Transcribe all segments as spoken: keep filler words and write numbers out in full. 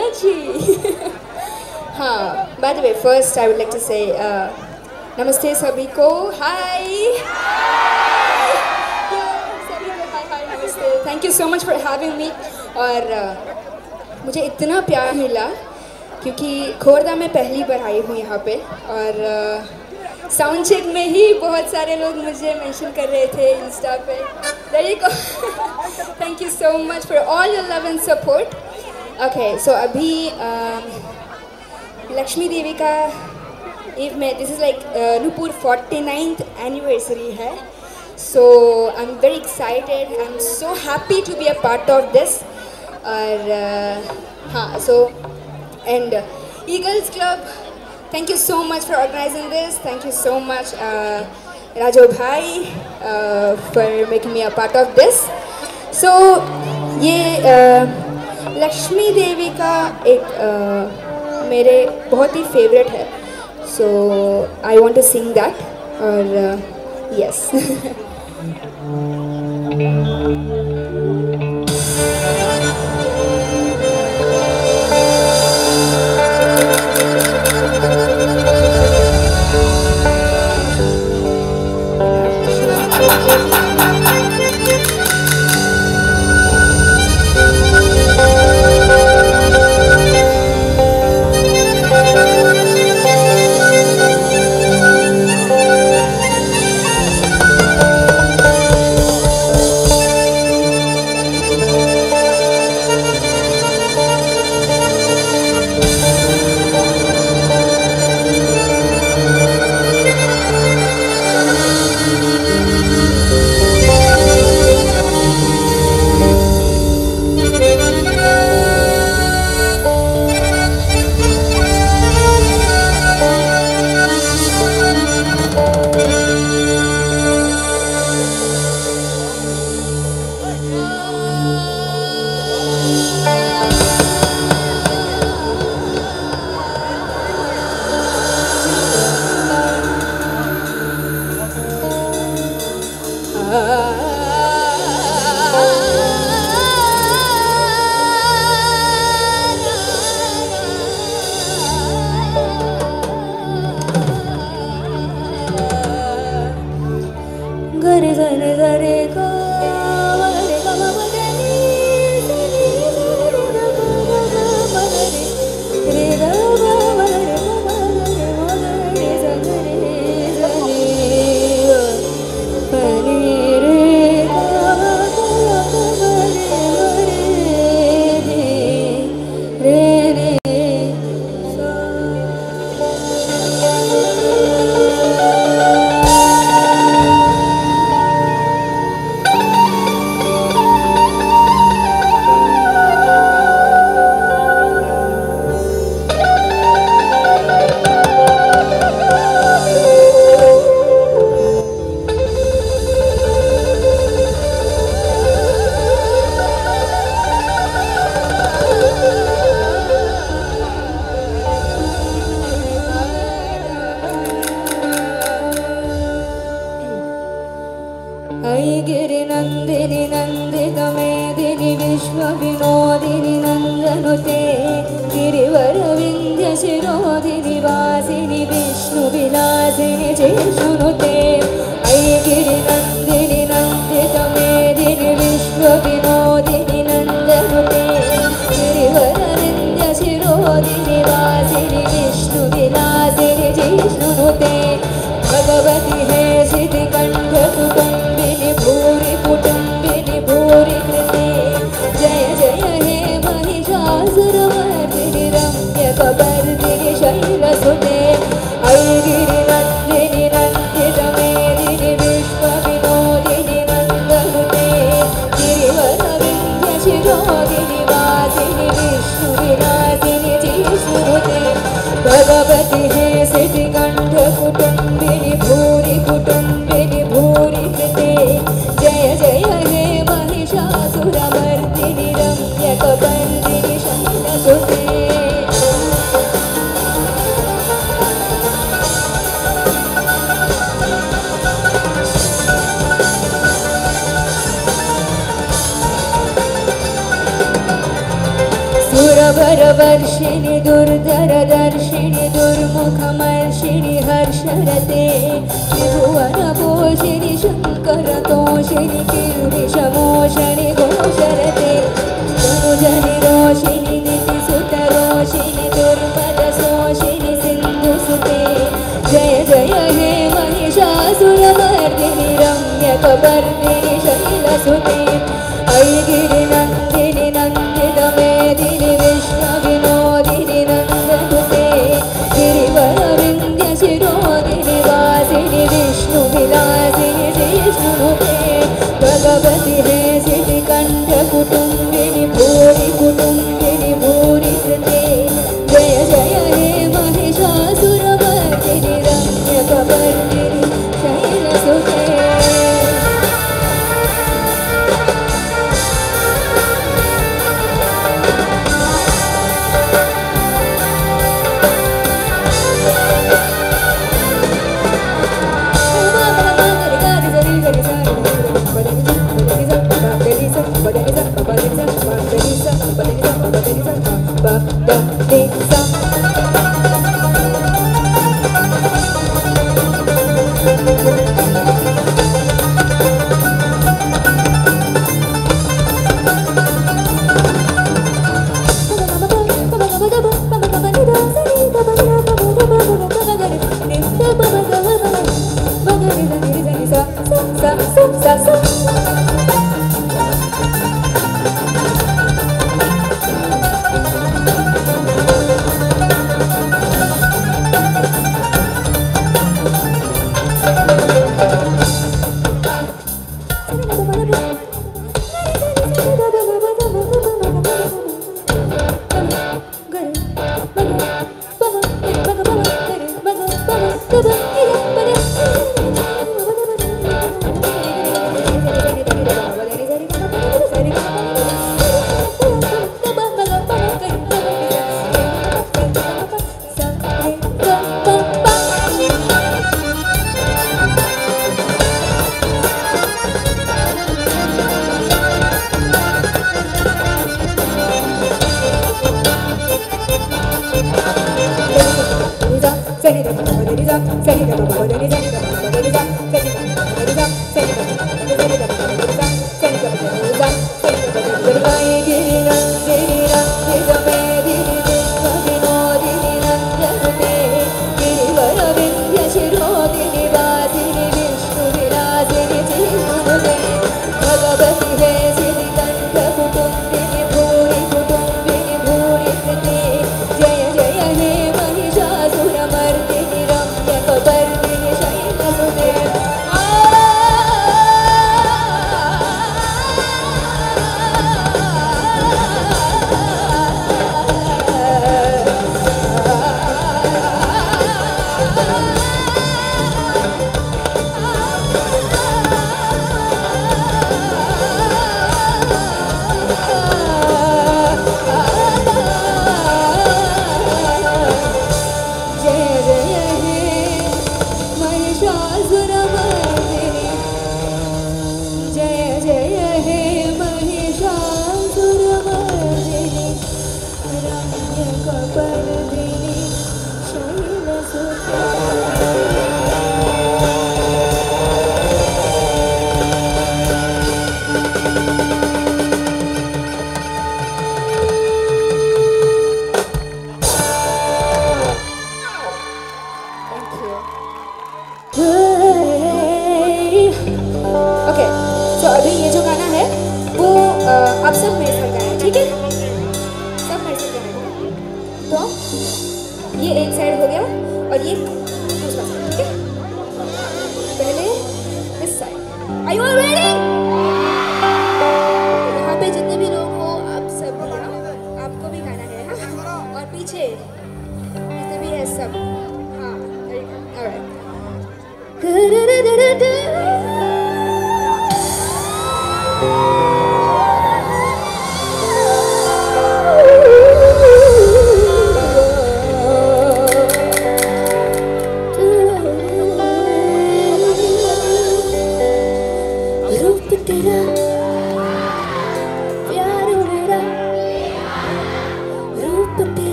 जी. हाँ, by the way, first I would like to say uh, नमस्ते सभी को. Hi. सभी को hi hi नमस्ते. Thank you so much for having me. और uh, मुझे इतना प्यार मिला क्योंकि खोरदा में पहली बार आई हूँ यहाँ पे और साउंड uh, चेक में ही बहुत सारे लोग मुझे मेंशन कर रहे थे इंस्टा पे. There you go. Thank you so much for all your love and support. Okay, so अभी uh, लक्ष्मी देवी का ईव में this is like uh, Nupur forty-ninth anniversary है. So I'm very excited. I'm so happy to be a part of this. और uh, हाँ, so and uh, Eagles Club, thank you so much for organizing this. Thank you so much, uh, Rajo Bhai, uh, for making me a part of this. So ये uh, Lakshmi देवी का एक uh, मेरे बहुत ही favourite है. So I want to sing that. और uh, yes. गिरिवरवर्षिणि दुर्धरदर्शिनि दुर्मुखमर्षिणि हर्षरते त्रिभुवनपोषिणि शङ्करतोषिणि किल्बिषमोषणि घोषरते तनुजनिरोषिणि दितिसुतरोषिणि दुर्मदशोषिणि सिन्धुसुते जय जय हे महिषासुरमर्दिनि रम्यकपर्दिनि शैलसुते अयि गिरिनन्दिनि नन्दितमेदिनि विश्वविनोदिनि नन्दनुते गिरिवरविन्द्यशिरोदिनि वासिनि विष्णुविलासिनि जिष्णुनुते भगवति हे सिटिकण्ठकुटुम्बिनि भूरि कुटुम्बिनि भूरि कृते जय जय हे महिषासुरमर्दिनि रम्यकपर्दिनि शैलसुते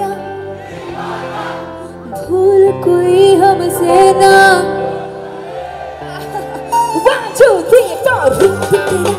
मेरा भूल कोई हमसे ना one two three four रूप तेरा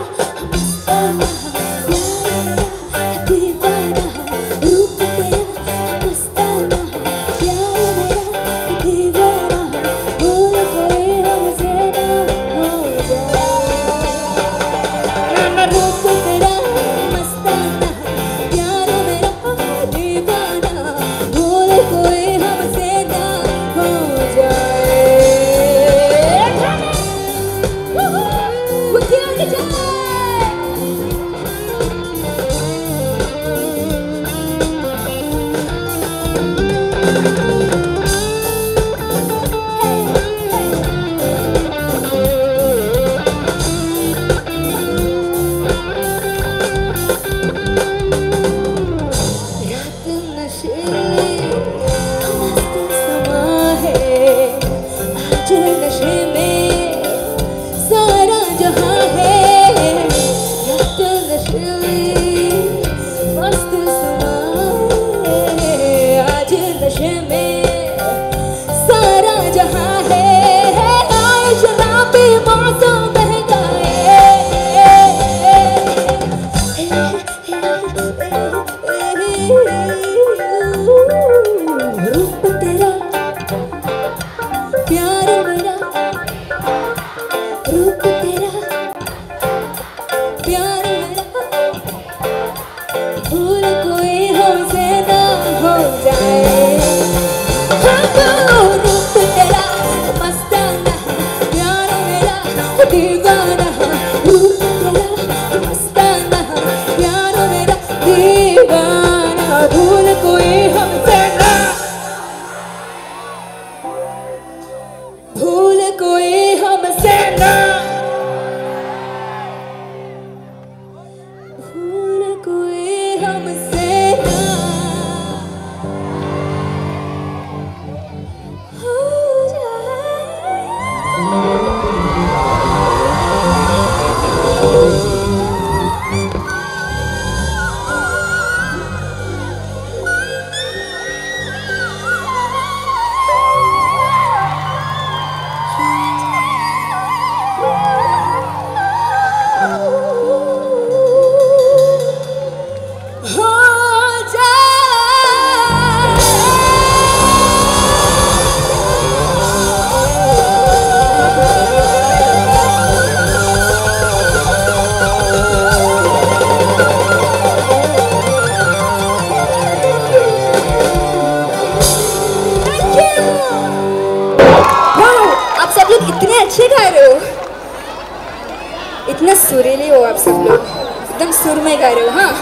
इतना सुरीले हो आप सब लोग, एकदम सुर में गा रहे हो। हाँ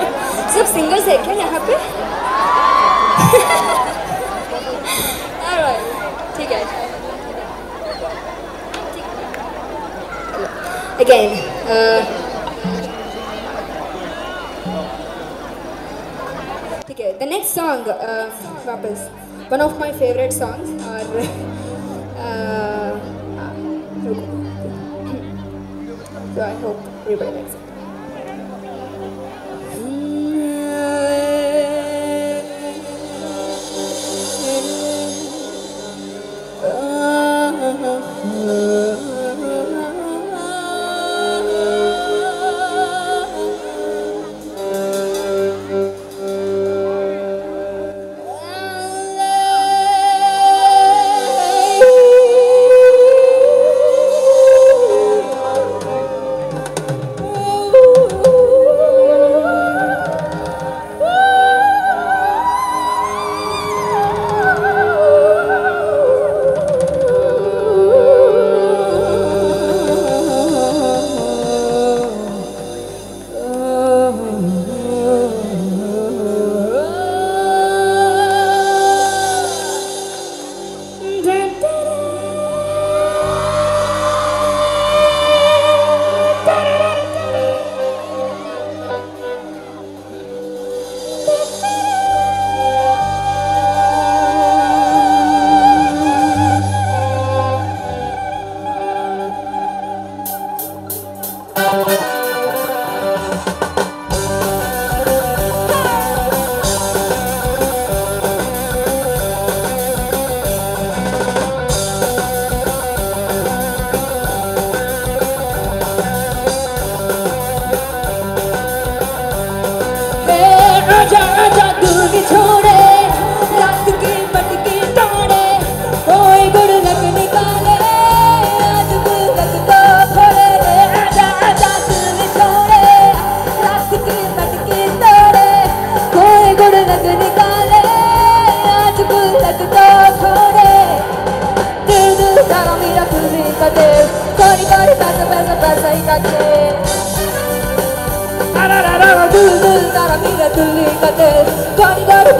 सब सिंगर्स है क्या यहाँ पे? ठीक है। Again, ठीक है। The next song, वापस one of my favorite songs और so I hope everybody likes it. Oh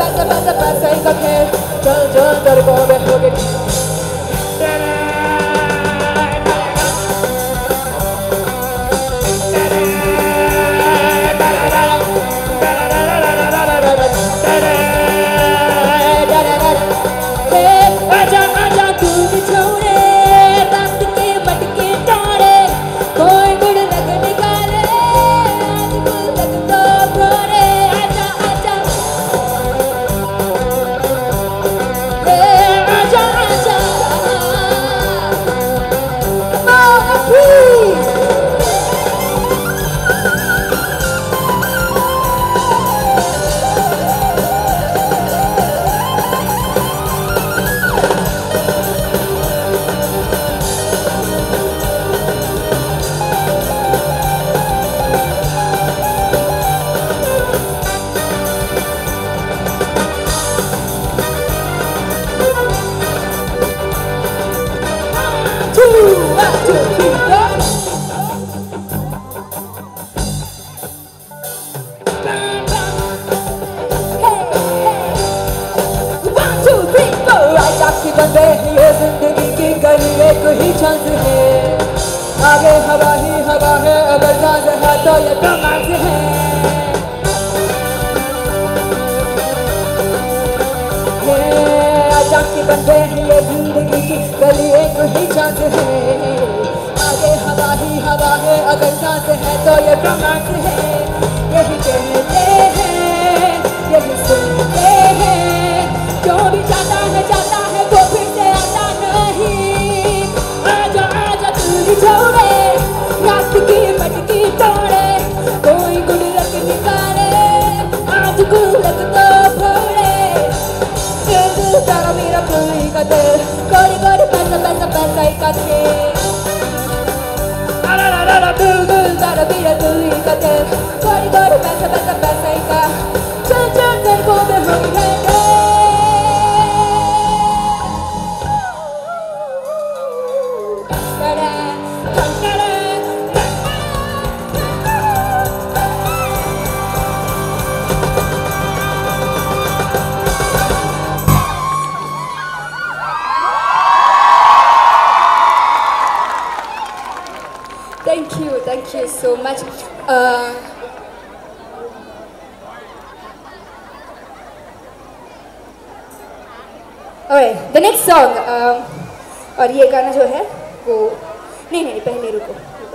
पैसा पैसा पैसा ही का खेल चल चल तेरे को मैं होगी जिंदगी की गली एक ही चांस है आगे हवा ही हवा है अगर सांस है तो ये रोमांस है अचानक की बंदे हैं ये जिंदगी की गली एक ही चांस है आगे हवा ही हवा है अगर सांस है तो ये रोमांस है यही कहते हैं यही सुनते हैं जो भी चाहता है चाहता है वो फिर से आता नहीं आजा आजा तू छोड़े रात की मटकी तोड़े कोई गुल्लक निकाले आज गुल्लक तो फोड़े दिल तारा मेरा पूरी का दिल कोड़ी कोड़ी पैसा पैसा पैसा ही का दिल ला ला ला ला दिल दिल तारा मेरा पूरी का दिल कोड़ी कोड़ी पैसा पैसा पैसा ही का चल चल तेरे को मैं हो गई Thank you, thank you so much. Uh, Alright, the next song. Uh, और ये गाना जो है वो नहीं नहीं पहले रुको.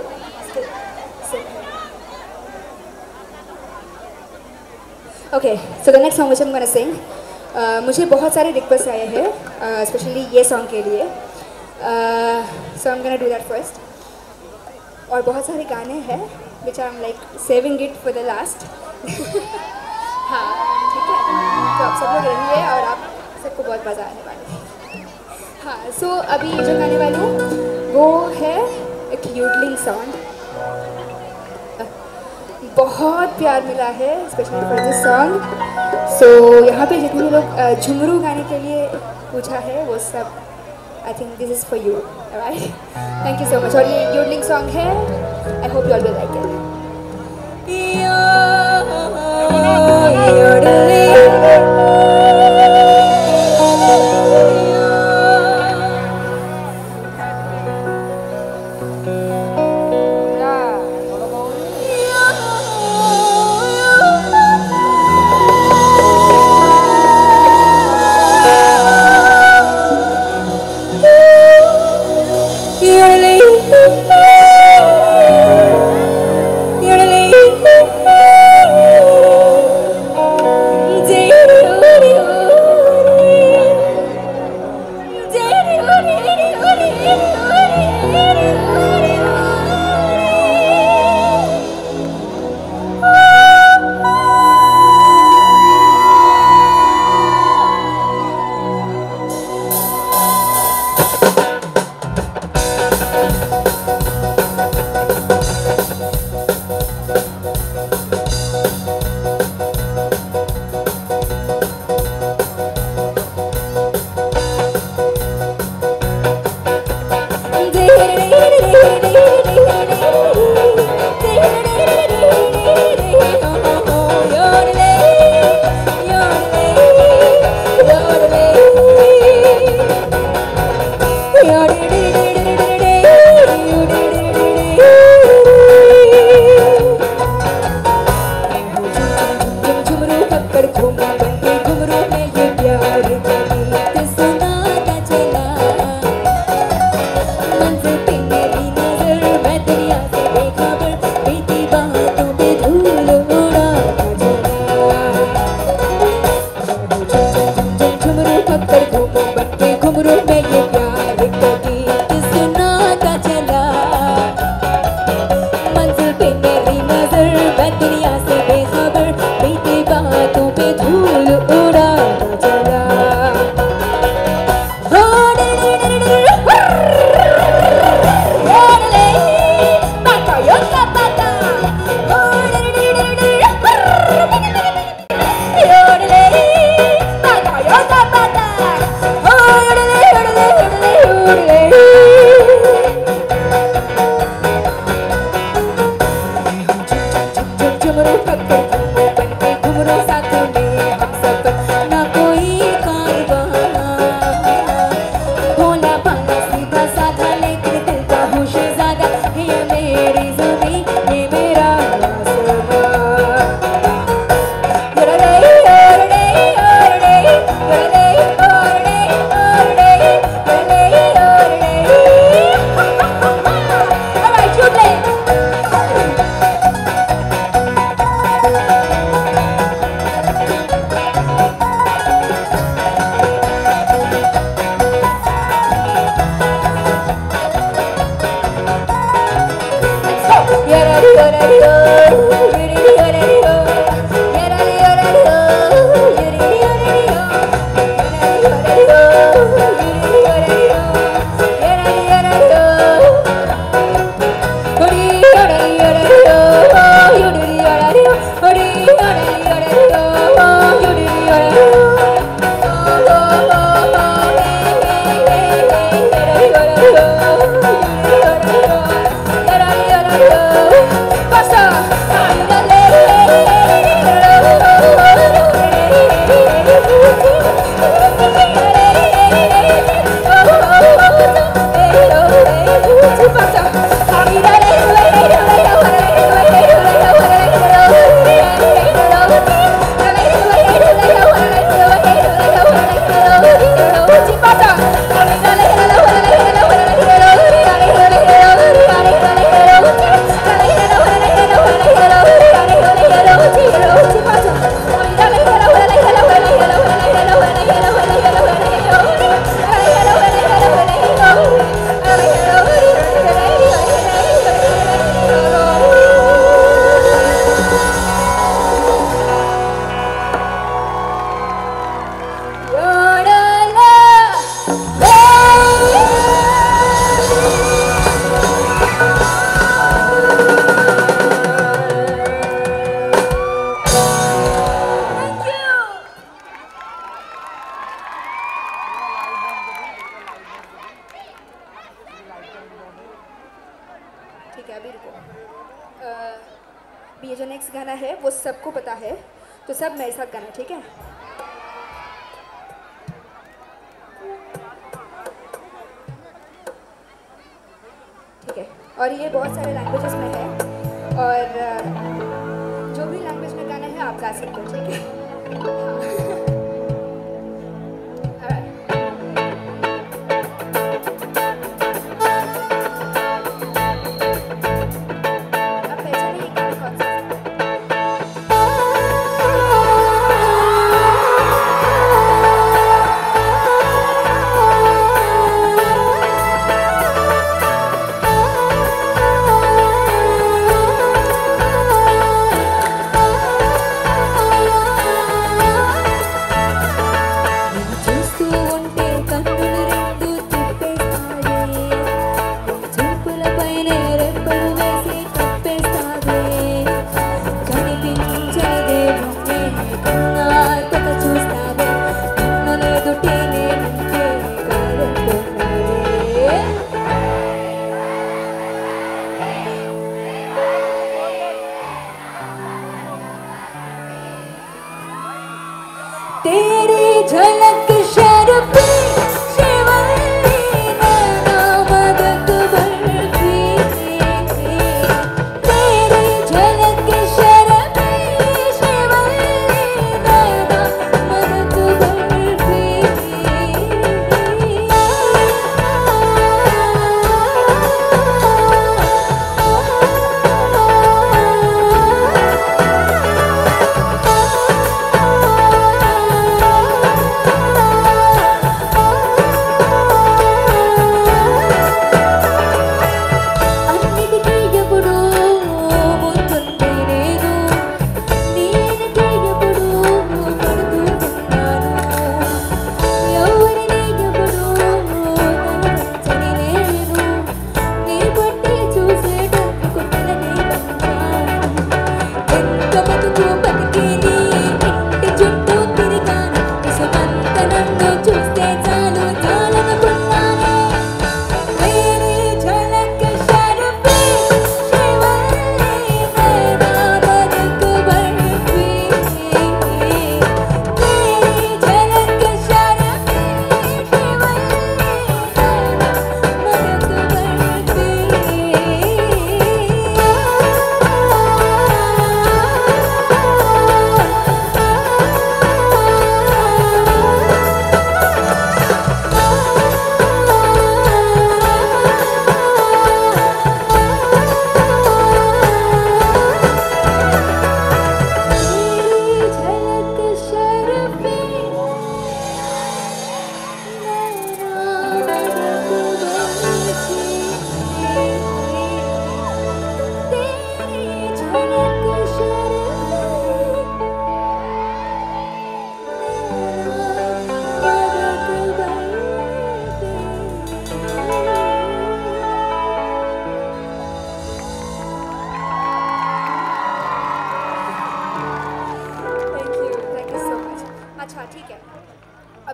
Okay, so the next song which I'm gonna sing. Uh, मुझे बहुत सारे रिक्वेस्ट आए हैं, स्पेशली ये सॉन्ग के लिए. So I'm gonna do that first. और बहुत सारे गाने हैं which I'm like saving it for the last. हाँ ठीक है, तो आप सब लोग रहिए और आप सबको बहुत मज़ा आने वाला है. हाँ सो so, अभी जो गाने वाली हूँ वो है एक यूडलिंग सॉन्ग. बहुत प्यार मिला है specially for this song. So यहाँ पे जितने लोग झुमरू गाने के लिए पूछा है वो सब I think this is for you, alright? Thank you so much. और ये yodeling song है. I hope you all will like it. ठीक है, अभी रुको। ये जो नेक्स्ट गाना है वो सबको पता है, तो सब मेरे साथ गाना, ठीक है? ठीक है, और ये बहुत सारे लैंग्वेजेस में है, और जो भी लैंग्वेज में गाना है आप गा सकते हो, ठीक है? तेरी झलक शर्फी शिवल्ली नैना मदद बर्फी, तेरी झलक शर्फी शिवल्ली नैना मदद बर्फी,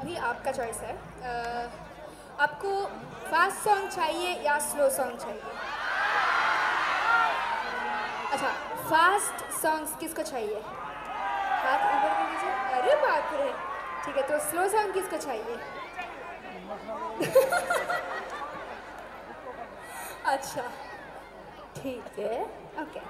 अभी आपका चॉइस है। uh, आपको फास्ट सॉन्ग चाहिए या स्लो सॉन्ग चाहिए? अच्छा, फास्ट सॉन्ग्स किसको चाहिए? हाथ ऊपर कर दीजिए। अरे बाप रे, ठीक है, तो स्लो सॉन्ग किसको चाहिए? अच्छा, ठीक है, ओके।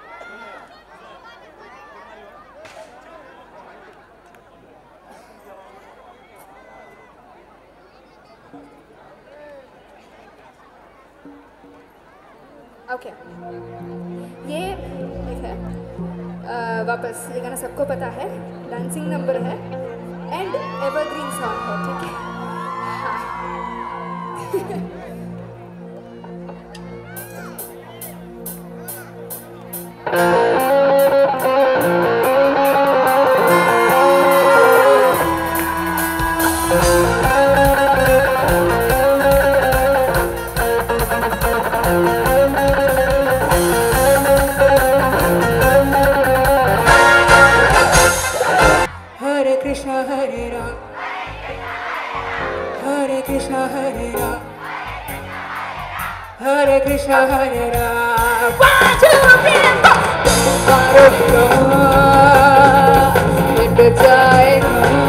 Okay okay. ये एक है uh, वापस ये गाना सबको पता है, डांसिंग नंबर है एंड एवरग्रीन सॉन्ग है, ठीक है? हाँ Hare Krishna Hare Rama, one two three four. Into time,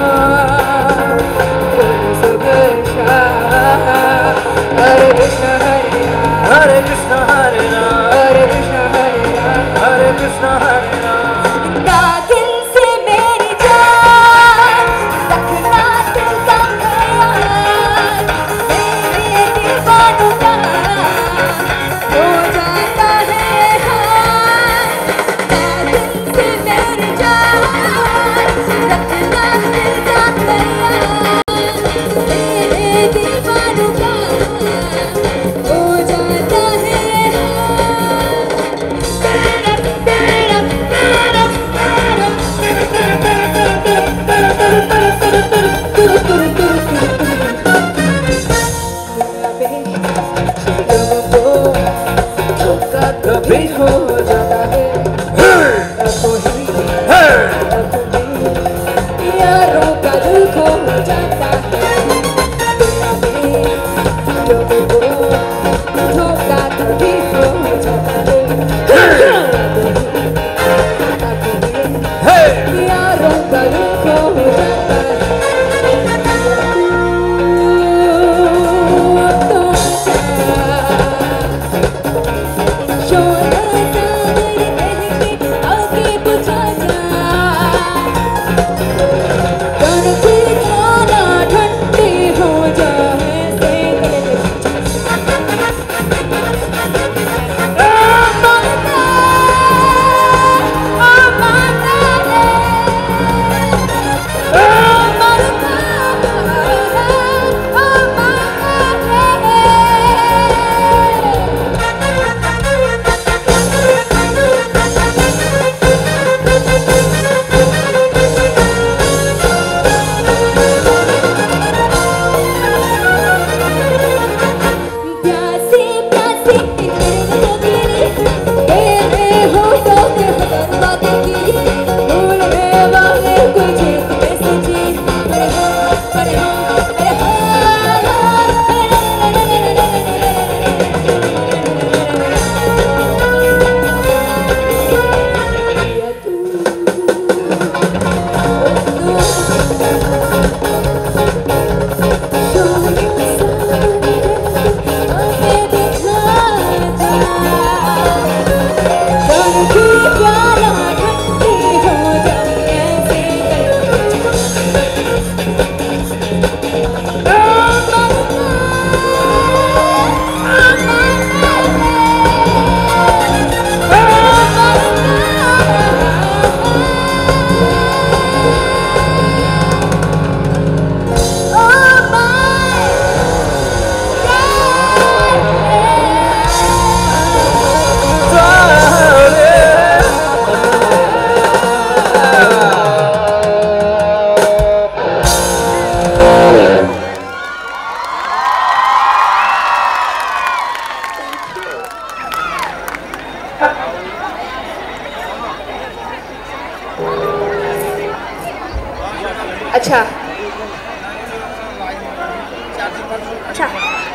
Hare Krishna Hare Rama, Hare Krishna Hare Rama, Hare Krishna Hare Rama, Hare Krishna Hare Rama. Nagin se meri jaan, रखना दिल का ख्याल, मेरे दीवानों का हो जाता है हाल। नागिन से मेरी जान, रखना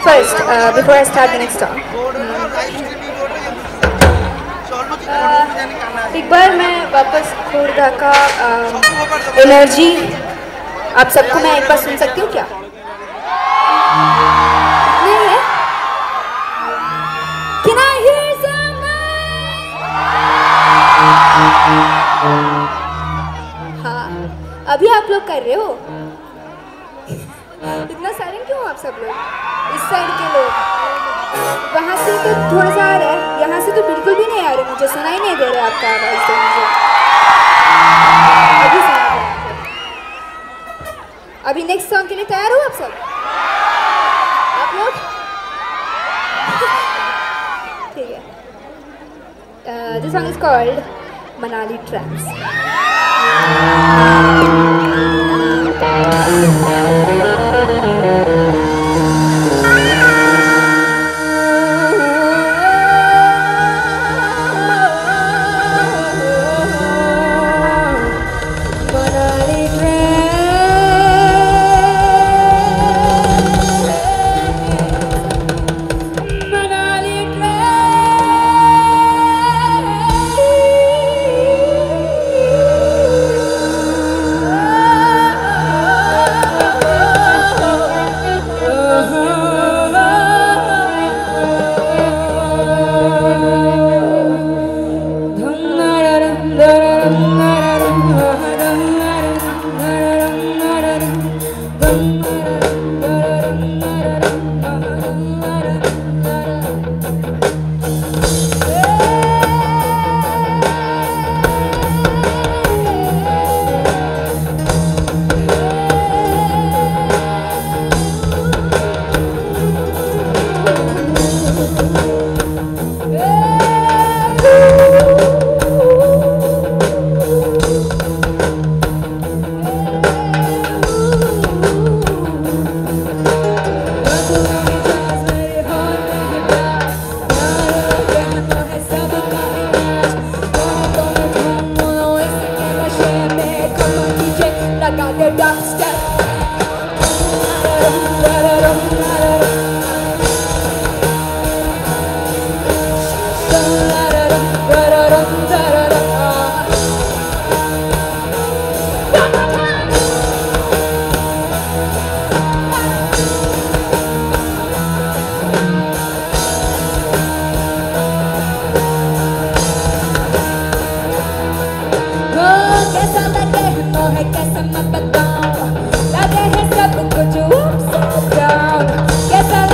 first uh, before I start the next song. uh, एक बार मैं वापस खोरदा का एनर्जी uh, आप सबको मैं एक बार सुन सकती हूँ क्या? नहीं है? Can I hear some noise? हाँ, अभी आप लोग कर रहे हो? इतना साइलेंट क्यों आप सब लोग? इस साइड के लोग वहाँ से तो थोड़ा सा आ रहा है, यहाँ से तो बिल्कुल भी नहीं आ रहा, मुझे सुनाई नहीं दे रहा आपका आवाज़ तो मुझे अभी सुना दे। अभी नेक्स्ट सॉन्ग के लिए तैयार हो आप सब? आप लोग ठीक है। This song is called Manali tracks. कैसा मैं बताऊं, लगे है सब कुछ upside down, कैसा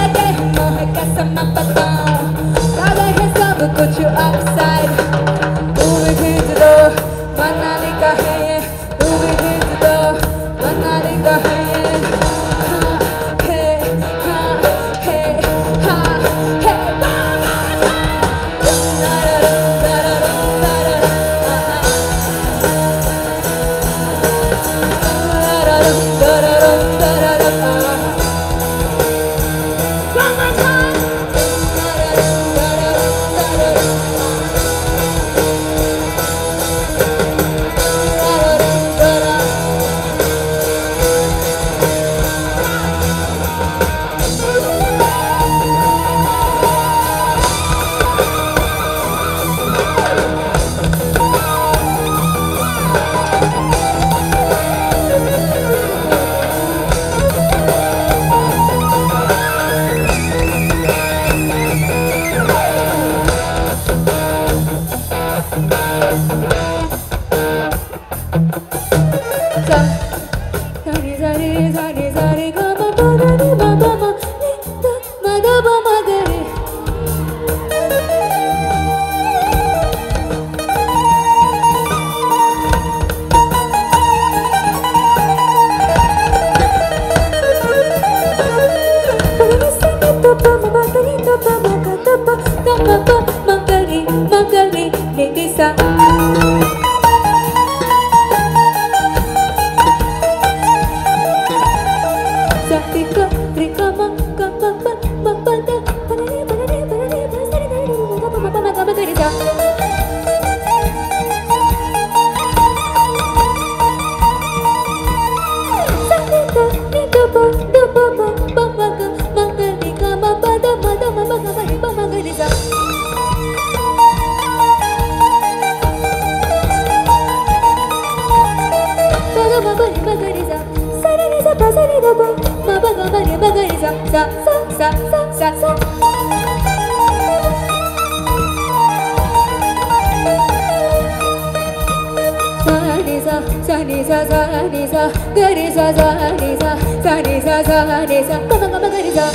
bari bagari sa sa sa sa sa sa sa. Sa ni sa sa ni sa sa ni sa gari sa sa ni sa sa ni sa sa ni sa kama kama gari sa.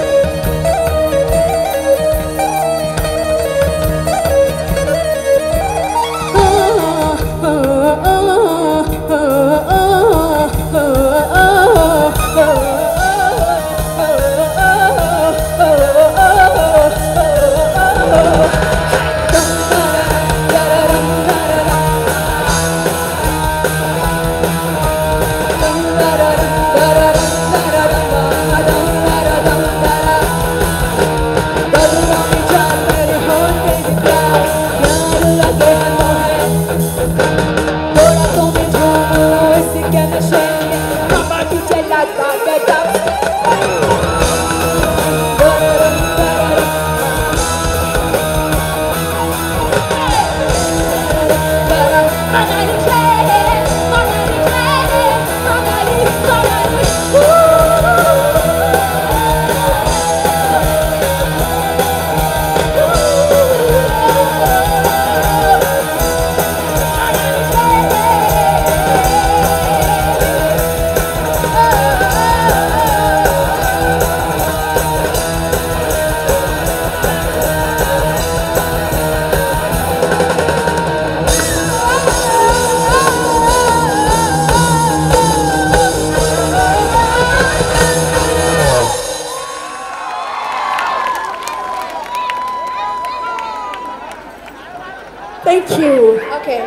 Thank you. Okay.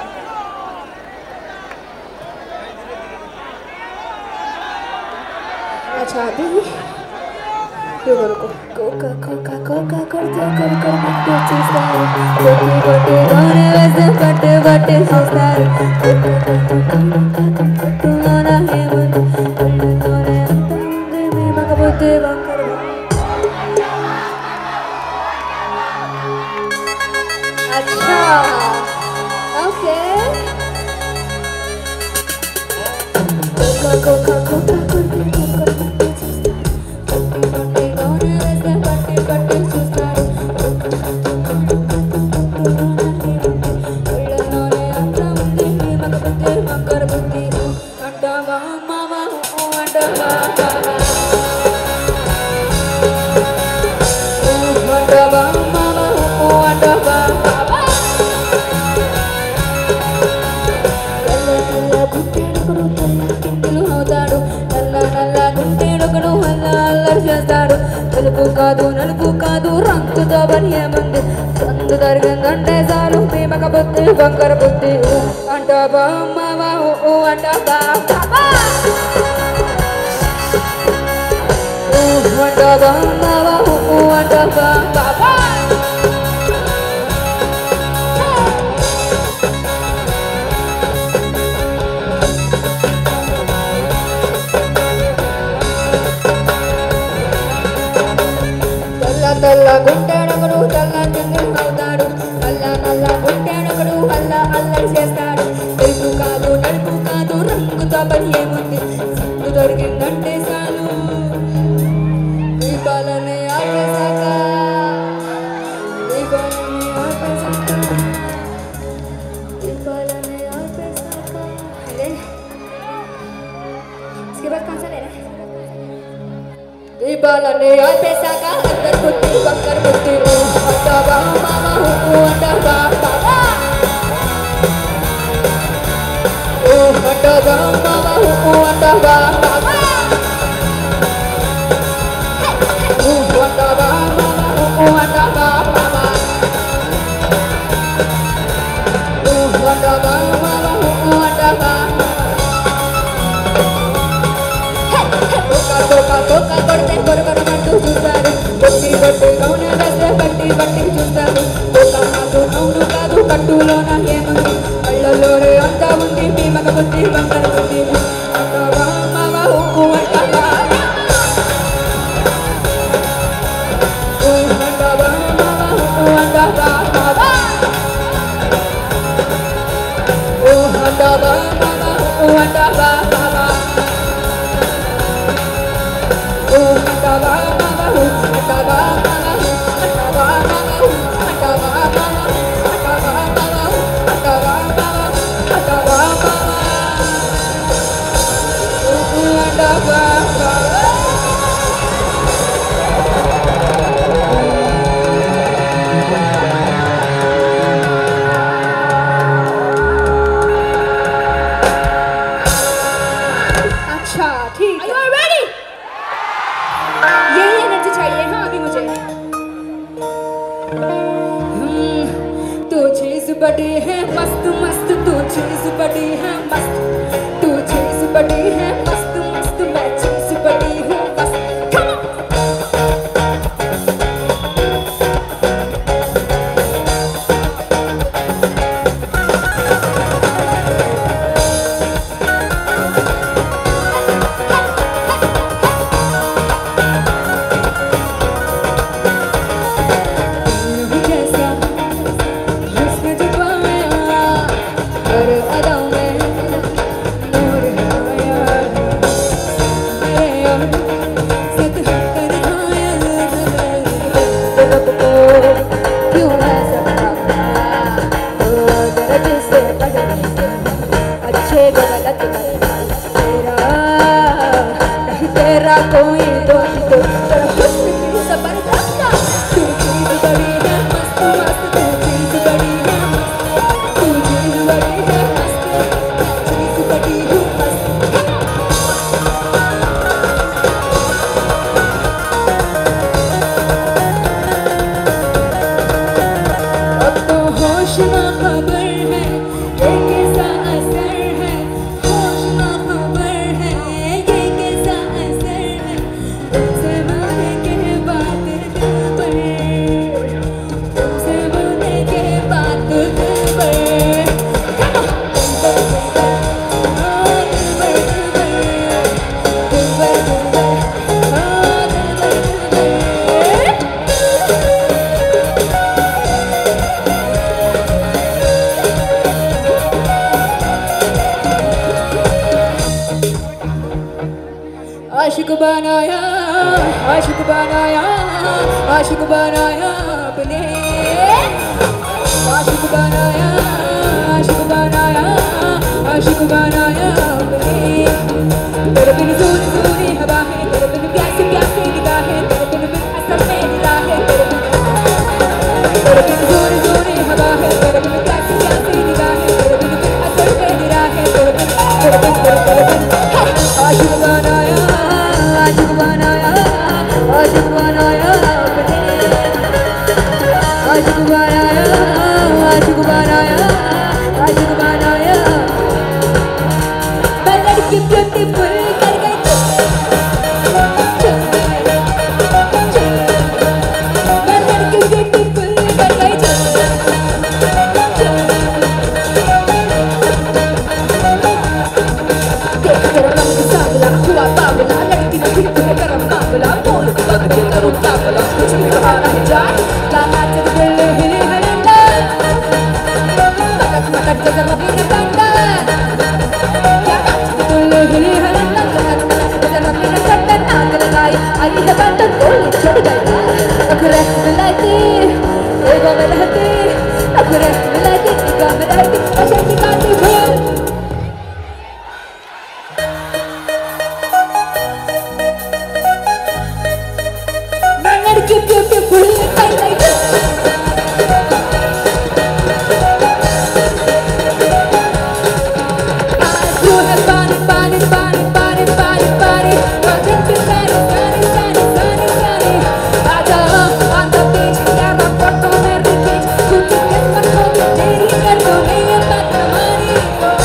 अच्छा अभी रुको रुको Coca कोका कोका करते कर कर मट्टू चूस्तारू कोटी कोटी गोने वैसे बट्टे बट्टे चूस्तारू तुम्हारा है मन तुम्हारे अंदर में मगबूते बंकर अच्छा ओके कोका कोका कोका करते कर मट्टू నలుపు కాదు నలుపు కాదు రంగుతో బనియే ముందు సందు దొరికిందంటే చాలు ప్రేమక బుద్ధి బంకర బుద్ధి అంటావా అమ్మవా ఊ అంటావా అంటావా అమ్మవా ఊ అంటావా బాబా తల్ల గుంటెనొకడు తల్ల చిందులు అవుతాడు అల్ల నల్ల గుంటెనొకడు అల్ల అల్లరి చేస్తాడు తెలుపు కాదు నలుపు కాదు రంగుతో పని ఏముంది సందు దొరికిందంటే చాలు దీపాలనే ఆపేశాక దీపాలనే ఆపేశాక దీపాలనే ఆపేశాక అదే इसके बाद कौन सा लेना है దీపాలనే ఆపేశాక అందరు బుద్ధి బంకర్ బుద్ధి అంటావా మామ ఊ అంటావా బాబా ఓ అంటావా మామ ఊ అంటావా బాబా ఊ అంటావా మామ ఊ అంటావా బాబా ఊ అంటావా మామ ఊ అంటావా కోకా కోకా కొడితే కొరకొరమంటూ చూస్తారు కొట్టి కొట్టి గౌన వేస్తే బట్టి బట్టి చూస్తారు కోకా కాదు అవును కాదు కట్టులోన ఏముంది కళ్ళలోనే అంతా ఉంది మీ మగ బుద్ధి బంగారు బుద్ధి అంటావా మామ ఊ అంటావా ఊ అంటావా మామ ఊ అంటావా బాబా ఊ అంటావా మామ ఊ అంటావా బాబా अटावा मामा हूँ, अटावा मामा हूँ, अटावा मामा हूँ, अटावा मामा हूँ, अटावा मामा हूँ, अटावा मामा हूँ, अटावा मामा हूँ, अटावा मामा। बड़ी है मस्त मस्त तू चीज बड़ी है मस्त तू चीज बड़ी है मस्त मस्त मैं चीज बड़ी हूँ मस्त तेरा कोई दोस्त तो तेरा हुस्न की जबरदस्त तू चीज बड़ी है मस्त मस्त तू चीज बड़ी है मस्त तू चीज बड़ी है मस्त चीज बड़ी हूँ मस्त अब तो होश ना खबर है ये कैसा असर है होश ना खबर है ये कैसा असर है तुमसे बोलने के बाद दिल पर तुमसे बोलने के बाद दिल पर आशिक बनाया आशिक बनाया आशिक बनाया अपने आशिक बनाया आशिक बनाया आशिक बनाया अपने तेरे बिन सूनी सूनी हवा है तेरे बिन प्यासी प्यासी निगाह है तेरे बिन बिन असर में निगाह है तेरे बिन तेरे बिन सूनी सूनी हवा है तेरे बिन प्यासी प्यासी निगाह है तेरे बिन बिन असर में निगाह है तेरे बिन तेरे बिन तेरे बिन आशिक बनाया आशिक बनाया आशिक बनाया आशिक बनाया आशिक बनाया आशिक बनाया मैं लड़की ब्यूटीफुल कर गई मैं लड़की ब्यूटीफुल कर गई देख तेरा रंग सांवला हुआ बावला लड़की में फिर तुम्हें गरम मामला बोल बग के करो क्या भला कुछ भी कहा नहीं जाए लाना तेरे दिल हिले हरना मटक मटक जगह अपने बंदा क्या नाच दिल हिले हरना मटक मटक जगह अपने सट्टा नाक लगाई आई है बंदा गोली चढ़ गई अखरे मिलाती एगो में रहती अखरे मिलाती एगो में रहती ऐसे निकालती भूल लड़की ब्यूटीफुल कर गई आंसू है पानी पानी पानी पानी पानी पानी बदन की सारी सारी सारी सारी सारी आजा आजा बीच कैमरा फोटो मेरे बीच कुछ किस्मत हो भी तेरी कर दो नहीं ये बात हमारी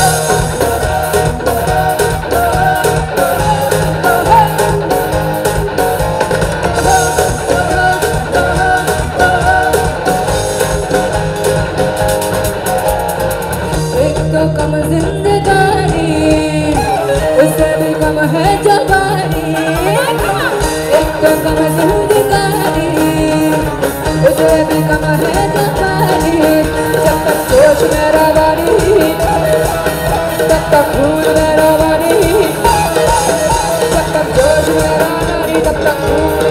कम जिंदगानी उससे भी कम है जवानी एक तो कम जिंदगानी उससे भी कम है जवानी जब तक जोश मेरा वानी तब तक खून मेरा वानी जब तक जोश मेरा वानी तब तक खून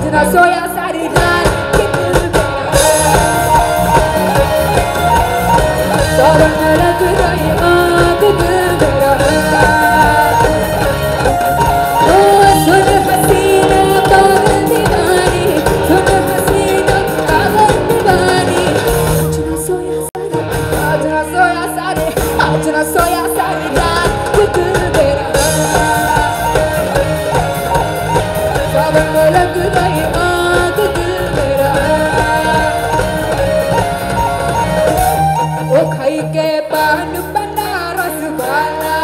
ना सोया सारी रात कि दिल सावन में लग रही आग दिल मेरा ओ सुन हसीना पागल दीवानी सुन हसीना पागल दीवानी आज ना सोया सारे आज ना सोया सारी रात कि दिल मेरा सावन में लग रही आग दिल मेरा ओ खाई के पान बनारस वाला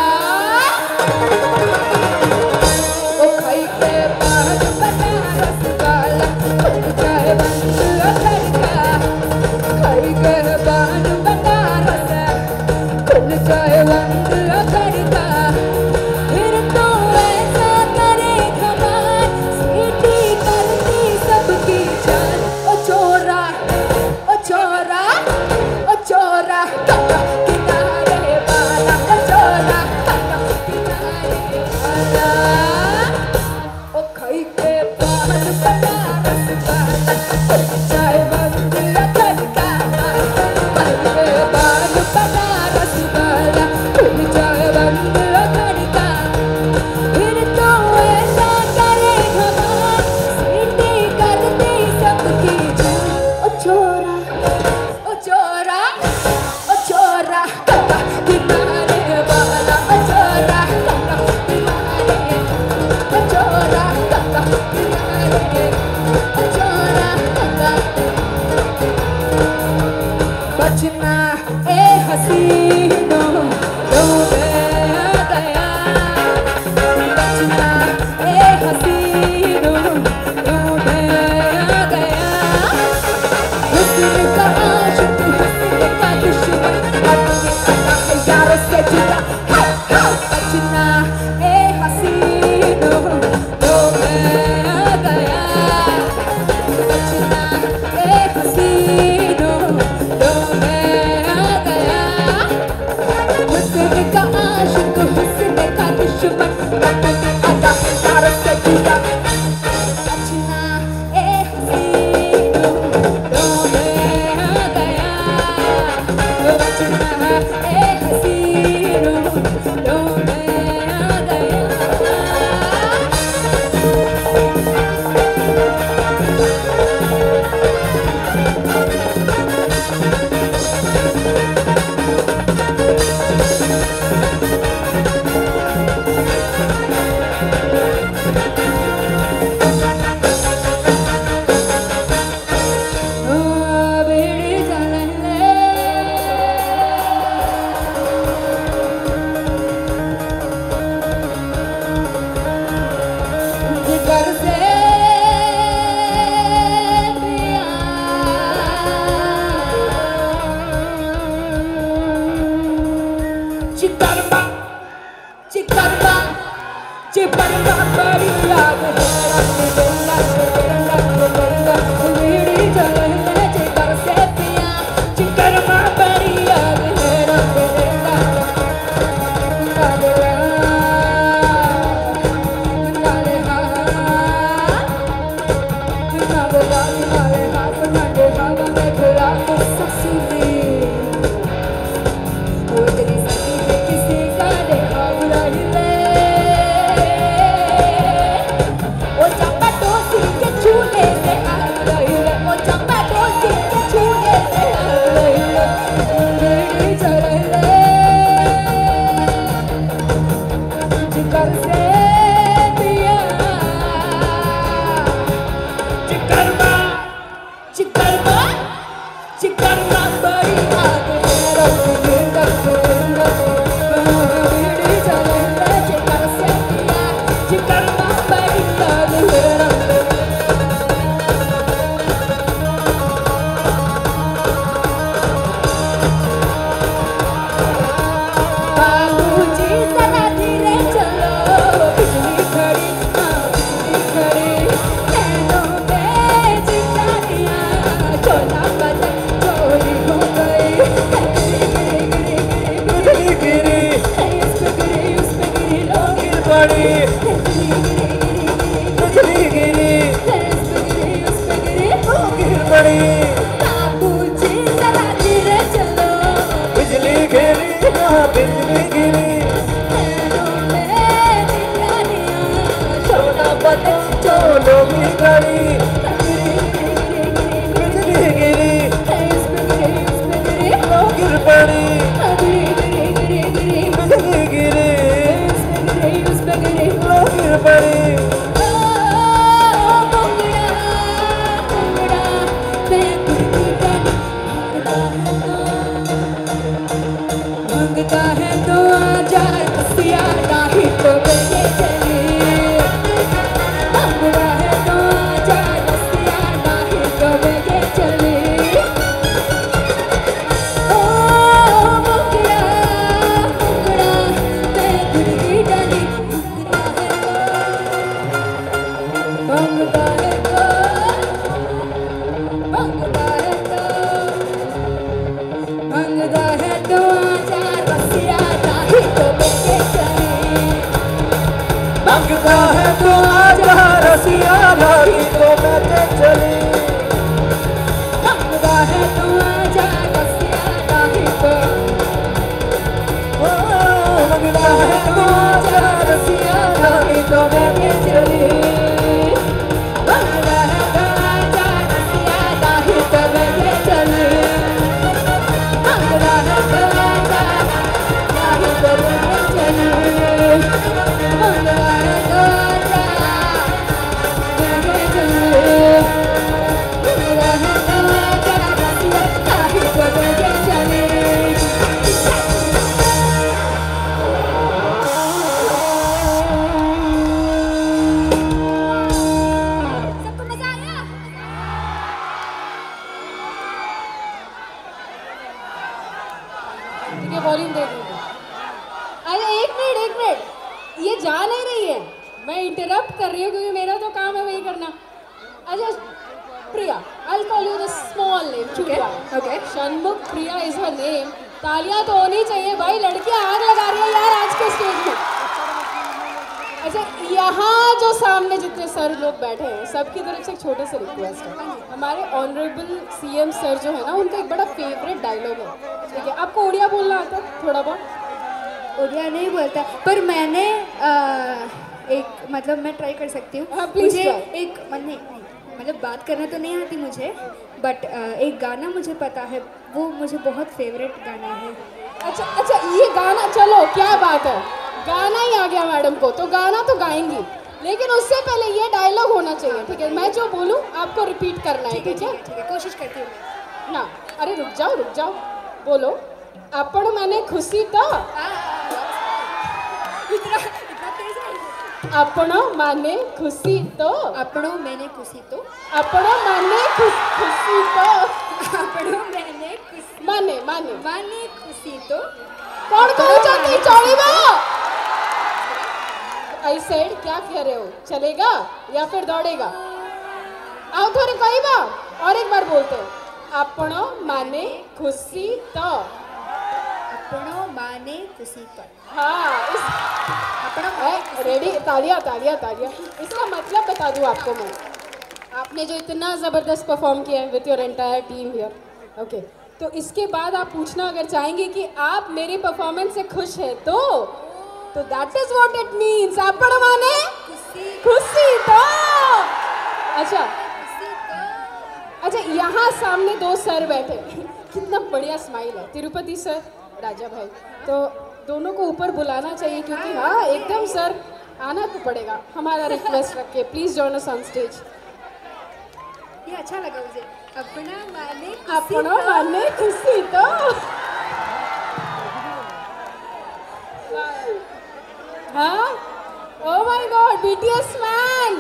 ओ खाई के पान बनारस वाला खुल जाए बंद अखर का खाई के पान बनारस खुल जाए बंद अखर का फिर तो ऐसा करे कमाल सीटी करती सबकी जान ओ चोरा ओ चोरा ओ चोरा काका किनारे वाला ओ चोरा काका किनारे वाला ओ खाई के पान बनारस वाला खुल जाए बंद अखर का खाई के पान बनारस वाला खुल जाए बंद अखर का फिर तो ऐसा करे कमाल सीटी करती सबकी जान ओ चोरा ओ चोरा ओ चोरा काका किनारे वाला ओ चोरा काका किनारे ओ चोरा काका किनारे ओ चोरा काका बचना ए हसीनो जो मैं गया बचना ए हसीनो जो मैं गया हुस्न का आशिक हुस्न का दुश्मन अपने अदा के यारों से जुदा हाय हाय बचना ए हसीनो जो मैं गया बचना ए हसीनो जो मैं गया हुस्न का आशिक हुस्न का दुश्मन अपने अदा के यारों से जुदा बचना ए हसीनो जो मैं गया बचना ए हसीनो जो मैं गया ओ बेड़ी चलने जिगर से पिया चिकरमा चिकरमा चिकरमा बड़ी याद है रंग बेला बेला बेला बेड़ी चलने जिगर से पिया चिकरमा बड़ी याद है रंग बेला बेला नाले हाथ नाले हाथ नाले हाथ नाले हवा में खुला तो ससुरी वो तेरी सखी पे किसी का देखा बुरा ही ले ओ चंपा टोसी के छूने से आग रही ले ओ चंपा टोसी के छूने से आग रही ले बेड़ी चले ले जिगर से पिया चिकरमा चिकरमा पड़ी बिजली गिरी गिर पड़ी बिजली गिरी गिर पड़ी मांगता है तो आजा रसिया नहीं तो बेटे चली मांगता है तो आजा रसिया नहीं तो बेटे चली ओ मुकड़ा मुकड़ा मैं खुद की डाली मांगता है तो मांगता है तो मांगता है तो आजा रसिया नहीं तो बेटे चली मांगता है तो आजा रसिया नहीं तो बेटे चली मांगता है तो आजा रसिया नहीं तो ओ मांगता है तो आजा रसिया नहीं तो बेटे चली मांगता है तो आजा रसिया नहीं तो बेटे चली मांगता है तो आजा नहीं तो बेटे चली मांगता है तो आजा बेटे चली मांगता है तो आजा रसिया नहीं तो बेटे चली सबको मजा आया ठीक है वॉल्यूम दे दीजिए। अरे एक मिनट एक मिनट ये जा नहीं रही है मैं इंटरप्ट कर रही हूँ क्योंकि मेरा तो काम है वही करना। अच्छा Priya I call you the small name Okay, okay. Shanmukh Priya is her name. तालियां तो होनी चाहिए भाई लड़कियां आग लगा रही है यार आज के स्टेज में। अच्छा यहाँ जो सामने जितने सर लोग बैठे हैं सबकी तरफ से एक छोटा सा रिक्वेस्ट है हमारे ऑनरेबल सीएम सर जो है ना उनका एक बड़ा फेवरेट डायलॉग है ठीक है आपको उड़िया बोलना आता है थोड़ा बहुत उड़िया नहीं बोलता पर मैंने आ, एक मतलब मैं ट्राई कर सकती हूँ हाँ, please मुझे try. एक मन- नहीं नहीं, मतलब बात करना तो नहीं आती मुझे बट एक गाना मुझे पता है वो मुझे बहुत फेवरेट गाना है अच्छा अच्छा ये गाना चलो क्या बात है गाना ही आ गया मैडम को तो गाना तो गाएंगी लेकिन उससे पहले ये डायलॉग होना चाहिए ठीक है मैं जो बोलूँ आपको रिपीट करना है ठीक है ठीक है कोशिश करती हूँ मैं। ना अरे रुक जाओ रुक जाओ बोलो अपन मैंने खुशी तो आ, इतना इतना तेज है अपन माने खुशी तो अपनों मैंने खुशी तो अपन माने खुश- खुशी तो अपनों मैंने खुशी माने माने माने खुशी तो कौन कौन चाहती चौड़ी में आई सेड क्या कह रहे हो चलेगा या फिर दौड़ेगा आओ थोड़ी कई बार और एक बार बोलते हैं अपन माने खुशी तो अपनों माने खुशी तो हाँ इस अपनों रेडी तालियां तालियां तालियां इसका मतलब बता दूं आपको मैं आपने जो इतना ज़बरदस्त परफॉर्म किया है with your entire team here okay तो इसके बाद आप पूछना अगर चाहेंगे कि आप मेरी परफॉर्मेंस से खुश हैं तो तो that is what it means अपन माने खुशी खुशी तो अच्छा खुशी तो अच्छा यहाँ सामने दो सर बैठे कितना बढ़िया स्माइल है तिरुपति सर राजा भाई तो दोनों को ऊपर बुलाना चाहिए क्योंकि हाँ एकदम सर आना तो पड़ेगा हमारा रिक्वेस्ट रखिए please join us on stage ये अच्छा लगा मुझे अपना माने खुशी अपनों तो। माने खुशी तो हाँ oh my God BTS man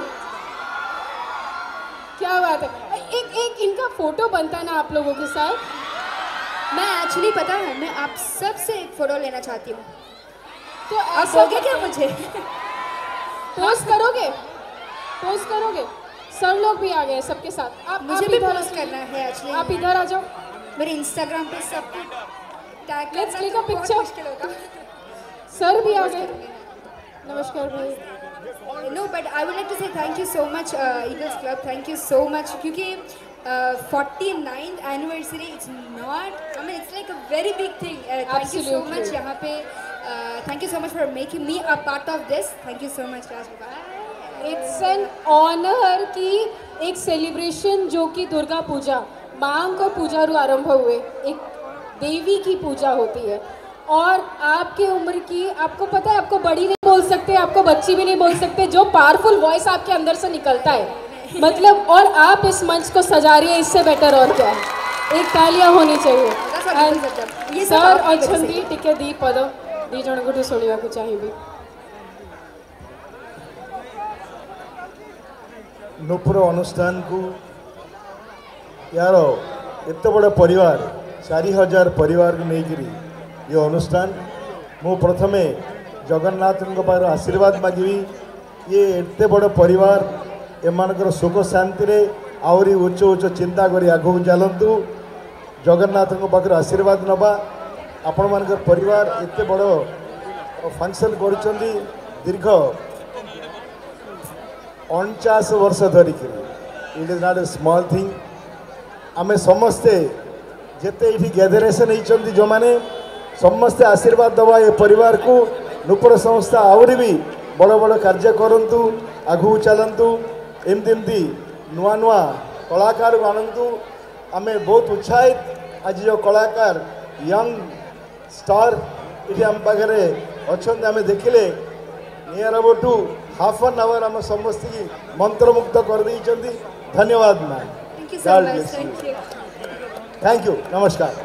क्या बात है एक एक इनका फोटो बनता है ना आप लोगों के साथ मैं एक्चुअली पता है मैं आप सब से एक फोटो लेना चाहती हूँ तो आप ऐसा दोगे क्या मुझे पोस्ट करोगे पोस्ट करोगे सब लोग भी आ गए सबके साथ आप मुझे आप भी इधर पोस्ट आ- करना है एक्चुअली आप इधर आ जाओ मेरे इंस्टाग्राम पे सब टैग Let's करना click तो a बहुत picture. मुश्किल होगा सर भी आ गए नमस्कार भाई no but I would like to say thank you so much Eagles Club thank you so much क्योंकि forty ninth anniversary it's not I mean it's like a very big thing thank you so Absolutely. Much यहाँ पे thank you so much for making me a part of this thank you so much Raj bye it's an honour कि एक celebration जो कि दुर्गा पूजा मां को पूजा रू आरंभ हुए, एक देवी की पूजा होती है और आपके उम्र की, आपको पता है आपको बड़ी नहीं बोल सकते, आपको बच्ची भी नहीं बोल सकते, जो पावरफुल वॉइस आपके अंदर से निकलता है मतलब, और आप इस मंच को सजा रही है, इससे बेटर और क्या है। एक तालियां होनी चाहिए। सर अच्छी टिके दी पद दी जन को शुणा चाहिए। नूपुर अनुष्ठान को यार एत बड़ परिवार चारि हजार परिवार को लेकर ये अनुष्ठान मु प्रथमे जगन्नाथ पाखर आशीर्वाद मागिबी। ये एत बड़ परिवार एमानकर सुख शांति रे आहरी उच्च उच्च चिंता करी आगू चलतु। जगन्नाथ पाखर आशीर्वाद नवा। आपण मानकर परिवार एत बड़ फंक्शन कर दीर्घ अणचाश वर्ष धरिक it is not a small thing. आमे समस्ते जेते ये गैदरेशन होती जो मैंने समस्ते आशीर्वाद दवा ये परिवार को नूपुर संस्था आहरी भी बड़ बड़ कार्य करंतु आगू चलतु। एमती एमती नुआ नुआ कलाकार को आणतु। आमे बहुत उत्साहित आज जो कलाकार यंग स्टार ये आम पाखे अच्छा आम देखिले near about two half an hour आम समस्त की मंत्रमुग्ध कर देइचंदी। धन्यवाद मैम। थैंक यू नमस्कार।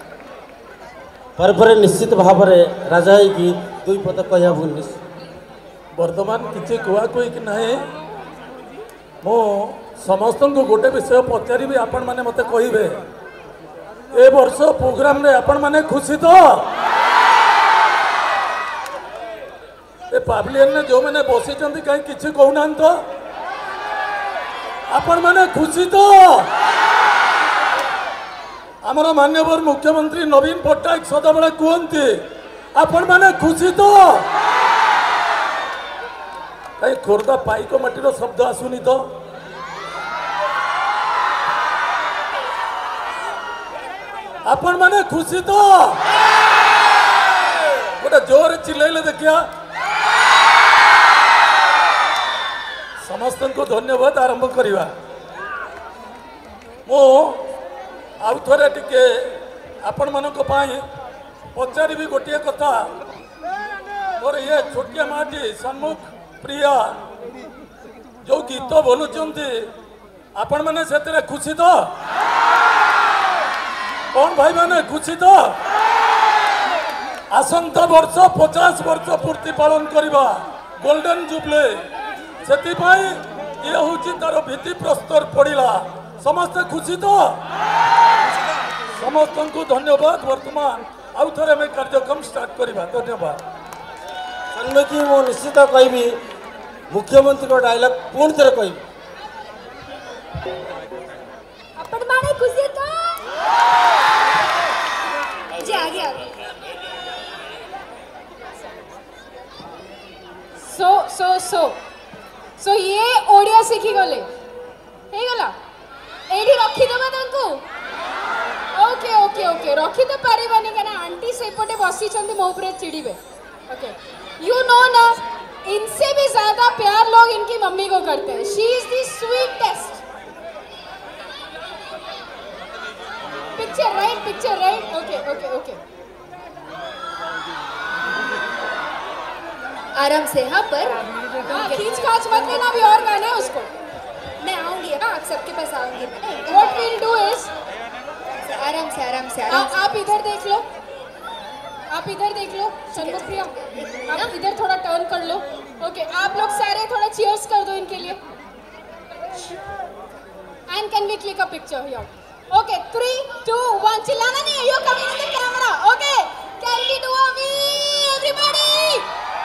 पर पर निश्चित भाव में राजा की दुई पद कह वर्तमान किसी कुआ कुई ना मो समस्त को गोटे विषय पचारि आपण मैंने मत कहे ए वर्ष प्रोग्राम रे आपण मैंने खुशी तो ए पावलियन ने जो मैंने बसी कहीं किसी कहना तो आपण मैंने खुशी तो आमर मान्यवर मुख्यमंत्री नवीन पट्टनायक सदाबले कहते आपण मैंने खुशी तो कहीं खोर्धा पाइक माटीर शब्द आसुनी तो आपण मैंने खुशी तो गोटे जोर चिल्लाइले देखिया। समस्त को धन्यवाद। आरंभ करवा मो आउ थे टिके आपण मानक पचारि भी गोटे कथा मोर ये छोटिया माटी सन्मुख प्रिया जो गीत बोलुंट आपण मैंने से खुशी तो कौन भाई मैंने खुशी तो आसंता वर्ष पचास वर्ष पूर्ति पालन करवा गोल्डन जुबले से ये हूँ तार भित्ति प्रस्तर पड़ा समस्ते खुशी तो समस्त को धन्यवाद। वर्तमान आउ थे आम कार्यक्रम स्टार्ट करवा। धन्यवाद। सन्मुखी मो निश्चित कहि मुख्यमंत्री को डायलॉग पुणी थे कहि अपन माने खुशी तो जी आगे आगे सो सो सो सो ये ओडिया शिखी गले हे गला एडी रखी दबा तांको। ओके ओके ओके रखी तो पारिबानी कना आंटी सेपटे बसी छंदी मो ऊपर चिड़ीबे। ओके यू नो ना इनसे भी ज्यादा प्यार लोग इनकी मम्मी को करते हैं। She is the sweetest. Picture right picture right okay okay okay आराम से। हाँ पर खींच खाच मत लेना, अभी और गाना है उसको। मैं आऊंगी ना आप सबके पास आऊंगी। What we'll do is आराम से आराम से आराम से। आप इधर देख लो, आप इधर देख लो सन्मुख प्रिया, आप इधर थोड़ा टर्न कर लो। ओके आप लोग सारे थोड़ा चीयर्स कर दो इनके लिए। And can we click a picture here? Okay three two one. चिल्लाना नहीं है, you coming in the camera. Okay can we do a we everybody?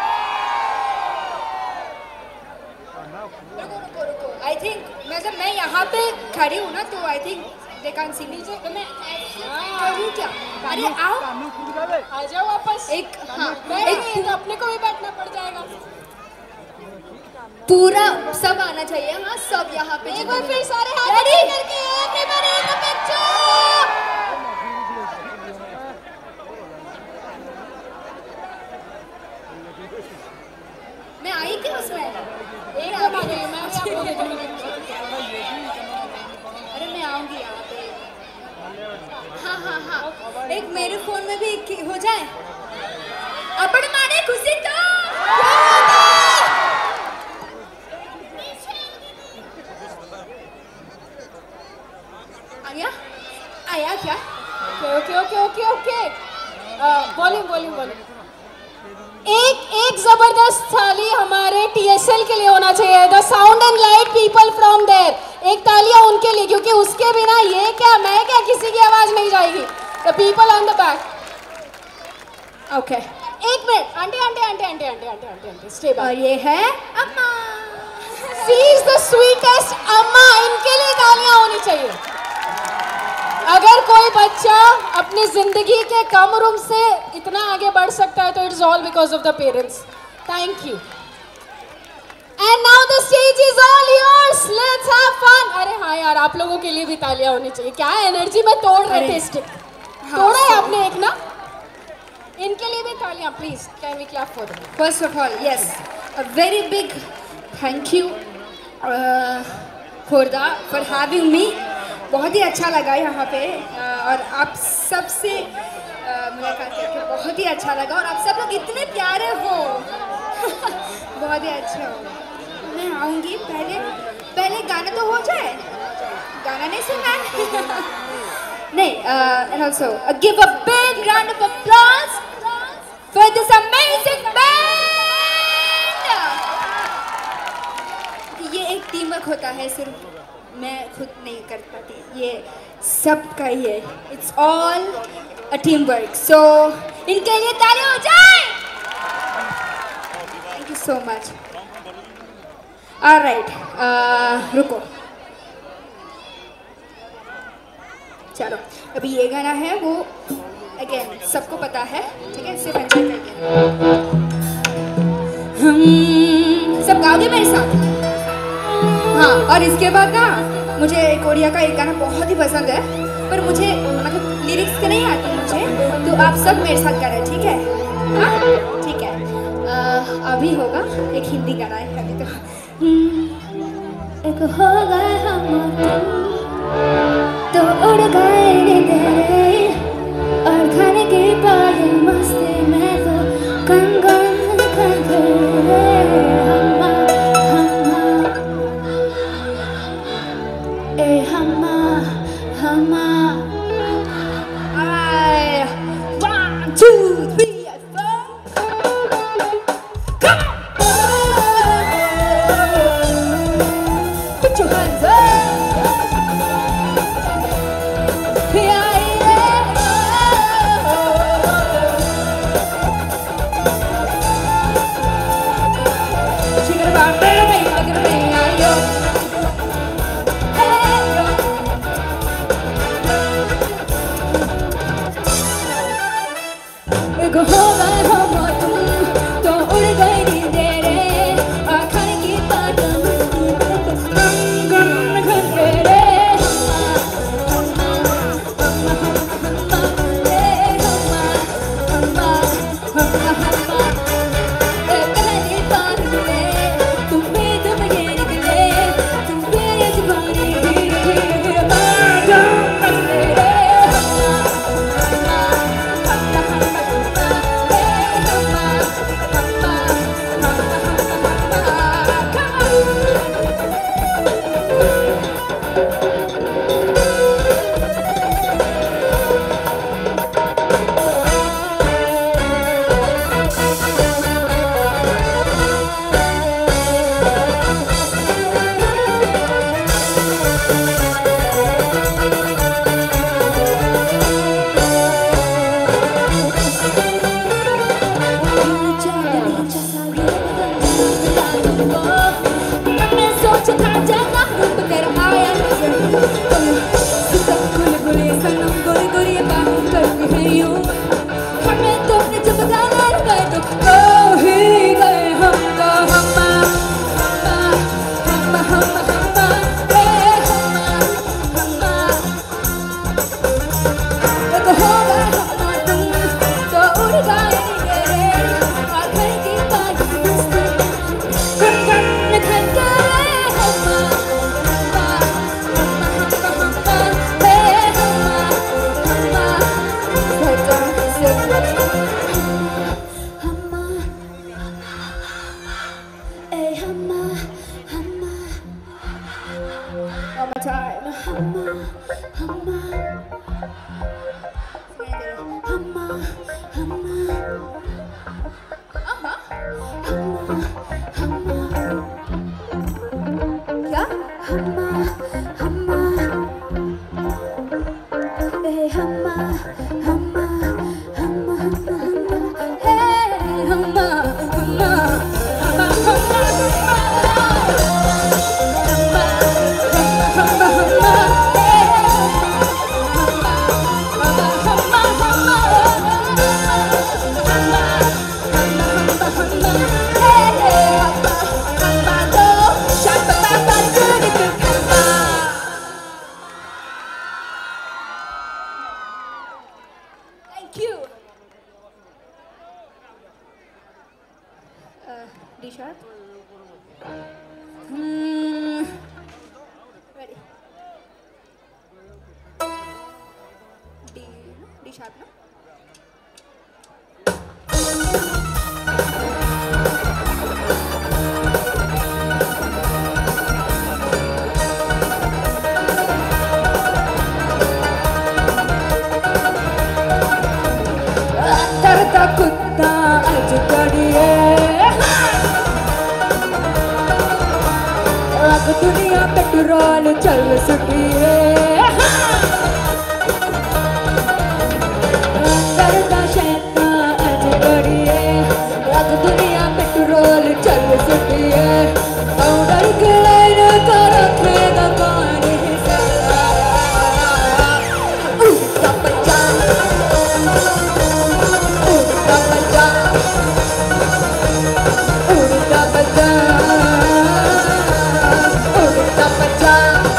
I think मैं जब मैं यहाँ पे खड़ी हूँ ना तो I think they can see मी। तो मैं करूँ क्या? अरे आओ आ जाओ वापस। एक हाँ एक तो अपने को भी बैठना पड़ जाएगा। पूरा सब आना चाहिए। हाँ सब यहाँ पे एक बार फिर सारे हाथ करके एवरीबॉडी इन द पिक्चर। मैं आई क्या उसमें? एक बार एक मेरे फोन में भी एक हो जाए अपन माने खुशी तो आया आया क्या? Okay okay okay okay volume volume volume एक एक जबरदस्त थाली हमारे टीएसएल के लिए होना चाहिए, the sound and light people from there. एक तालियां उनके लिए, क्योंकि उसके बिना ये क्या मैं क्या किसी की आवाज नहीं जाएगी। The people on the back. Okay एक minute, aunty aunty aunty aunty aunty aunty aunty aunty stay back. और ये है अम्मा। शी इज द स्वीटेस्ट अम्मा, इनके लिए तालियां होनी चाहिए। अगर कोई बच्चा अपनी जिंदगी के कम उम्र से इतना आगे बढ़ सकता है तो it's all because of the parents. Thank you. And now the stage is all yours, let's have fun. अरे हाँ यार, आप लोगों के लिए भी तालियां होनी चाहिए। क्या एनर्जी में तोड़ रहे थे स्टिक। तोड़ा है आपने एक ना, इनके लिए भी तालियां please. Can we clap for them? First of all yes, a very big thank you Khordha for having me. बहुत ही अच्छा लगा यहाँ पे और आप सब से मुलाकात करके बहुत ही अच्छा लगा और आप सब लोग इतने प्यारे हो। बहुत ही अच्छा हो। मैं आऊँगी, पहले पहले गाना तो हो जाए। गाना नहीं सुना है? नहीं। And also give a big round of applause for this amazing band. ये एक टीम वर्क होता है, सिर्फ मैं खुद नहीं कर पाती, ये सबका ही है। It's all a team work. So इनके लिए तालियां हो जाए। Thank you so much. Alright, रुको, चलो अभी ये गाना है वो अगेन सबको पता है, ठीक है? सिर्फ एंजॉय करके हम सब गाओगे मेरे साथ? हाँ, और इसके बाद ना मुझे कोरिया का एक गाना बहुत ही पसंद है, पर मुझे मतलब लिरिक्स के नहीं आती मुझे, तो आप सब मेरे साथ करें, ठीक है? हाँ ठीक है। आ, अभी होगा एक हिंदी गाना है अभी तो। एक हो गए हम तो उड़ गए तेरे और खाने के बाद मस्ती में तो कंगन कर गए हम ए हम्मा हम्मा। I one two three four come on, put your hands up. Yeah, yeah. She got about baby, look at me, yo. हो गए हम तुम तो उड़ गए नींद रे और खाने की बात गम घर रे हम्मा हम्मा हम्मा रे हम्मा हम्मा हम्मा हम्मा ए पहली बार मिले तुम भी तुम ये निकले तुम मेरे दीवाने हीरे गम रे Jangan lupa terawih. D sharp. Hmm. Ready. D, D sharp, no? करता कुत्ता आज कड़िए अब दुनिया पेट्रोल चल सकी है करता शैतान आज कड़िए अब दुनिया पेट्रोल चल सकी है पाउडर के लाइन तो रखेगा कौन हिसाब उल्टा बच्चा उड़ता बच्चा उड़ता बच्चा उड़ता बच्चा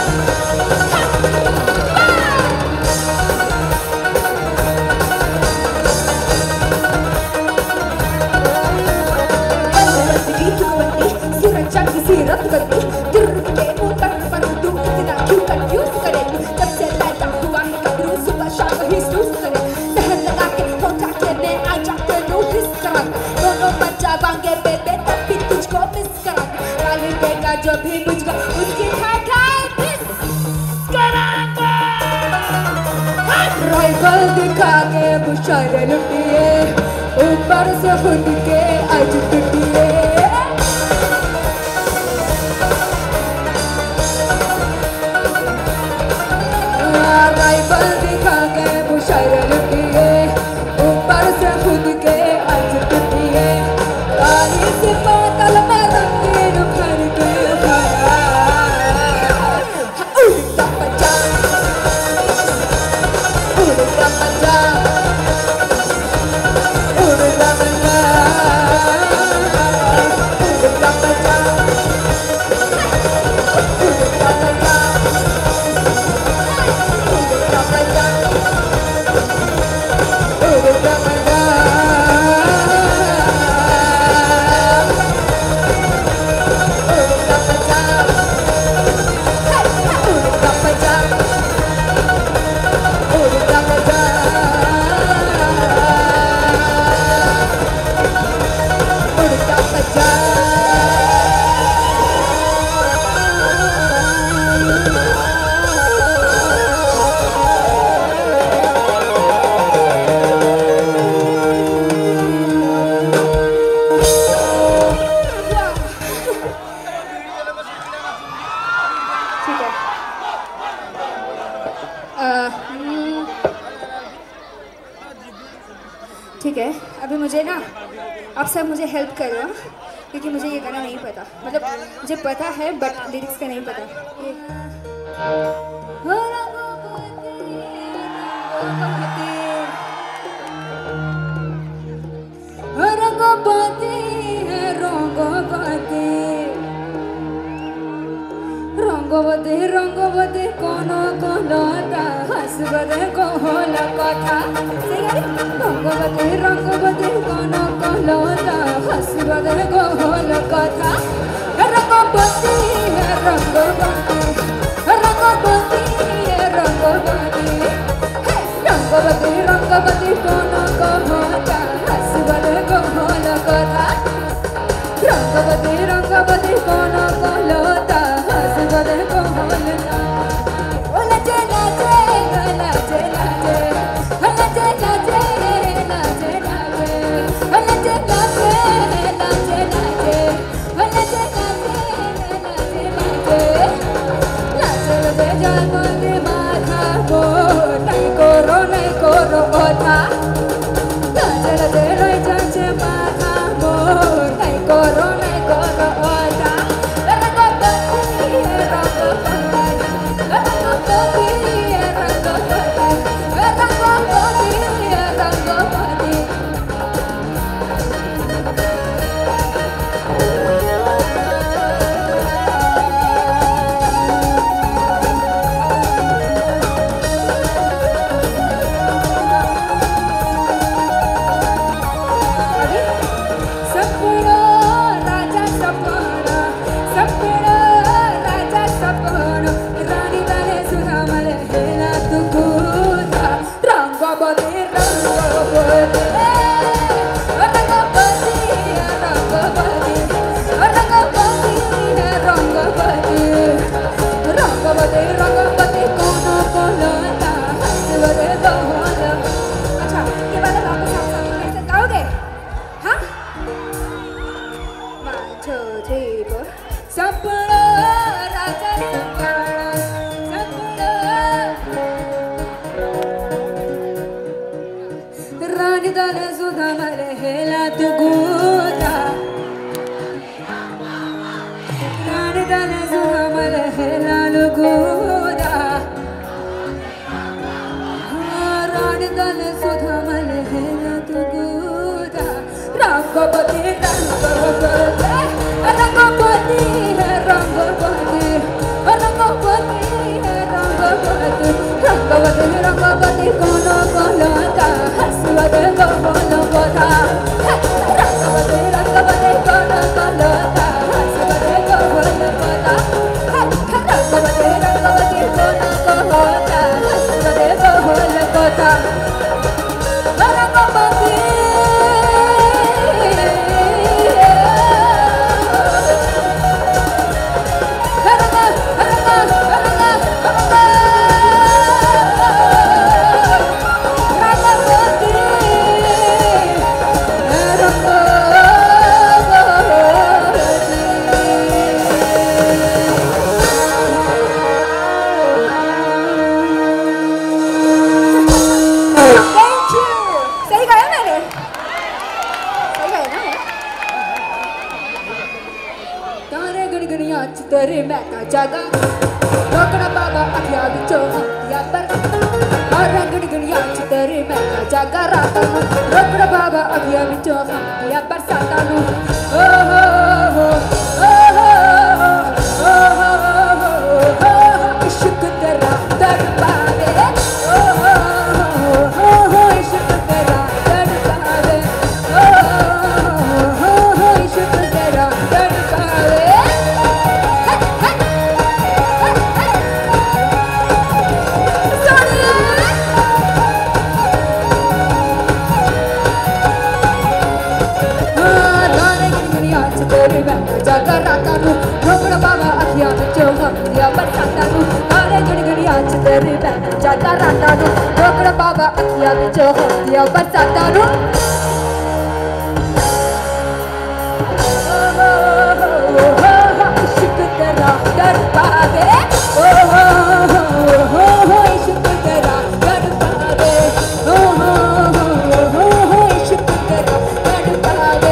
सूरज चांद की सीरत करती गिर के ऊपर पर तू इतना क्यों कंफ्यूज करे तू जब से पैदा हुआ है कब्रू सुबह शाम ही सूस करे शहर लगा के होता के मैं आ जाते नोटिस करा दोनों बच्चा बांगे बेबे तब भी तुझको मिस करा गाली देगा जो भी मुझको उसकी खाए खाए मिस करांगा राइफल दिखा के बुशारे लुटिए ऊपर से खुद के आज टूटिए राइफल दिखा के मुशायरा लुटिए ऊपर से खुद के आज टूटिए काली से बादल में रंगीन भर के उड़ता बच्चा उड़ता बच्चा उड़ता बच्चा उड़ता बच्चा उड़ता बच्चा ठीक है, अभी मुझे ना आप सब मुझे हेल्प करो क्योंकि मुझे ये गाना नहीं पता, मतलब मुझे पता है बट लिरिक्स का नहीं पता। रंगोपति है रंगोपति रंगवती रंगवती कोनो कोलता हसबदे कोहल कथा रंगवती रंगवती कोनो कोलता हसबदे कोहल कथा रंगवती है रंगवती रंगवती है रंगवती रंगवती रंगवती कोनो कोहता हसबदे कोहल कथा रंगवती रंगवती कोनो कोलता हसबदे कोहल कथा dale suda male hela tu guda Rani dale suda male hela tu guda Rani dale suda male hela tu guda Rangapati Rangapati Rangapati Rangapati Rangapati Rangapati Rangapati Rangapati kono kono ta haswade kono kono Rangapati Rangapati kono kono ta haswade kono kono Rangapati Rangapati kono kono ta haswade kono kono Rangapati तेरे मैं का जागा रोकना बाबा अखियां बिचो या पर और गण गणिया तेरे मैं का जागा रात रोकना बाबा अखियां बिचो या पर साता नु ओ हो हो ओ हो हो हो इश्क तेरा दर पावे ओ हो हो हो इश्क तेरा दर पावे ओ हो हो इश्क तेरा दर पावे जागा राता नु रोकड़ा बाबा अखियां बिचो हमिया बरसाता नु आरे गड़ी गड़ी आज तेरे बैठ जागा राता नु रोकड़ा बाबा अखियां बिचो हमिया बरसाता नु इश्क तेरा डर पावे ओ हो हो हो इश्क तेरा डर पावे ओ हो हो हो इश्क तेरा डर पावे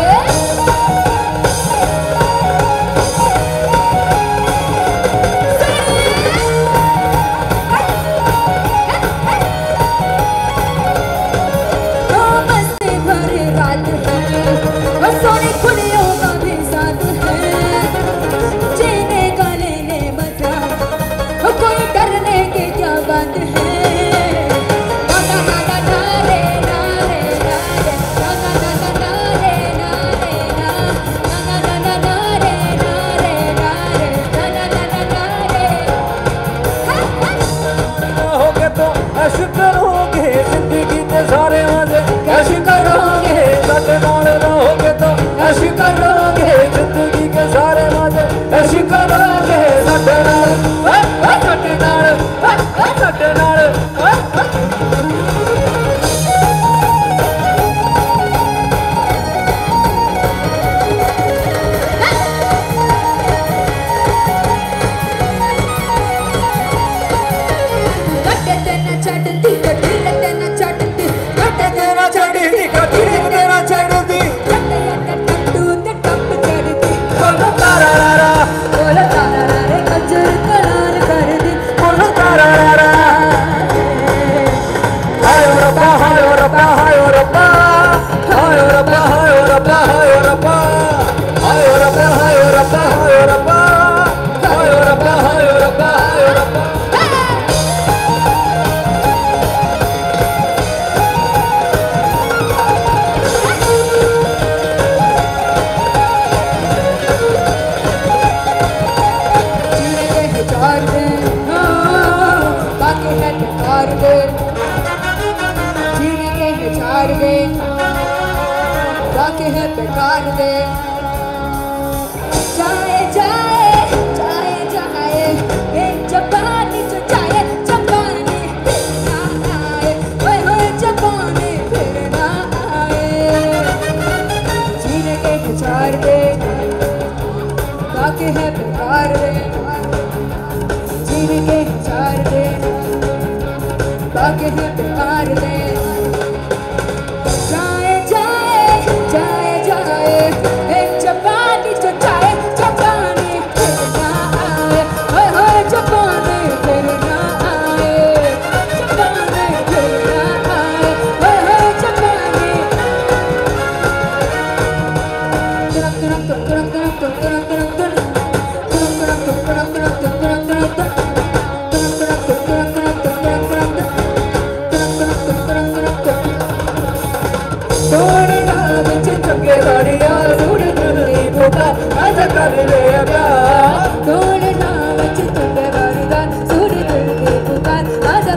बाकी है प्यार दे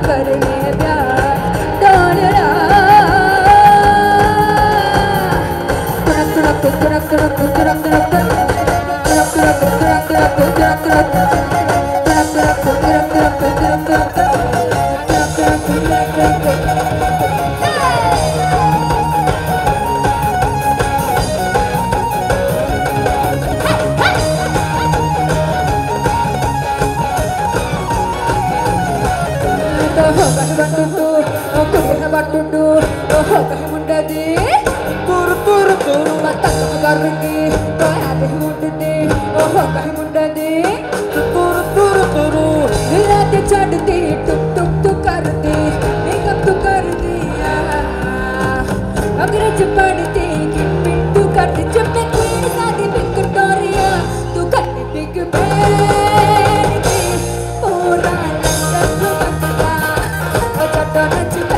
कर ले प्यार डोलरा तुरक तुरक तुरक तुरक तुरक तुरक तुरक तुरक तुरक तुरक तुरक तुरक तुरक तुरक तुरक तुरक तुरक Batudu, oh kahi munda di, tur tur tur, batak karungi, oh kahi munda di, oh kahi munda di, tur tur tur, dilate chadti, tuk tuk tuk karti, makeup tu karti, agar chapati, kipin tu karti, chappe queen saadi big Victoria, tu karti big band, pura langar tu bakta, oh chadana chita.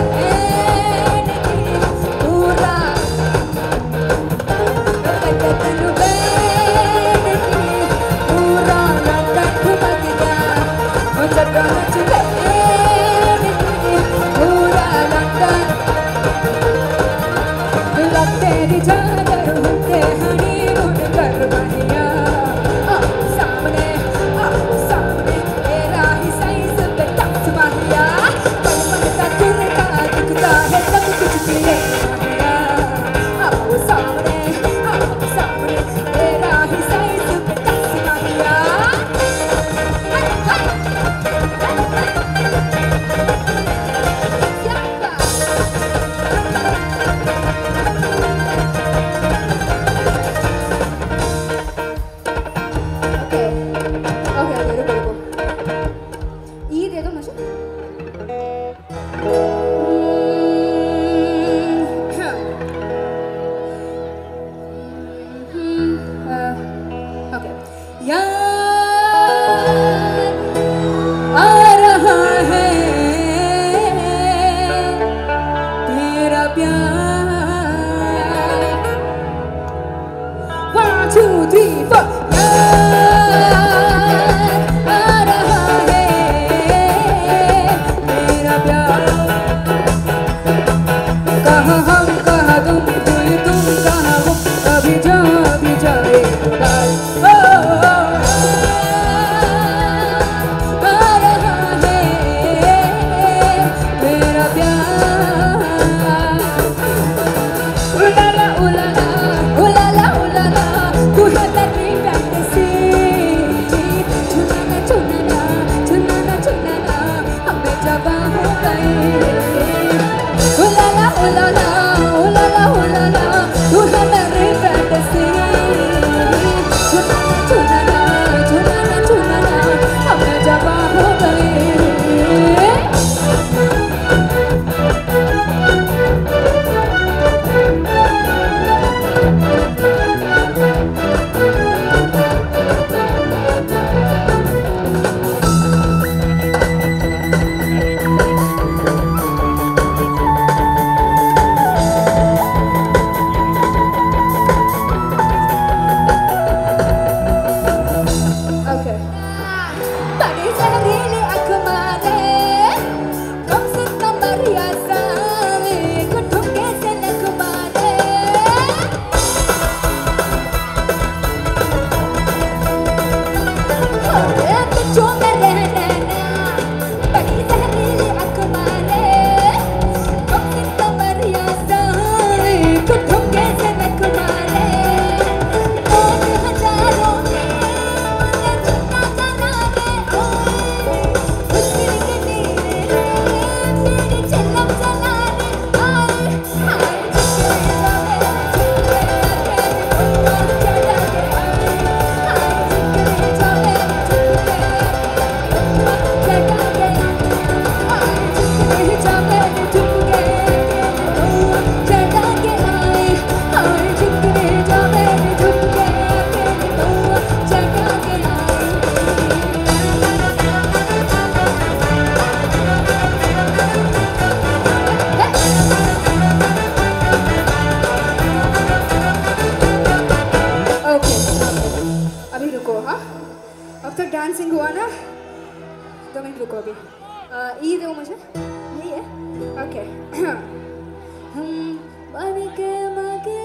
दो मुझे, यही है, okay. हम पानी के मगे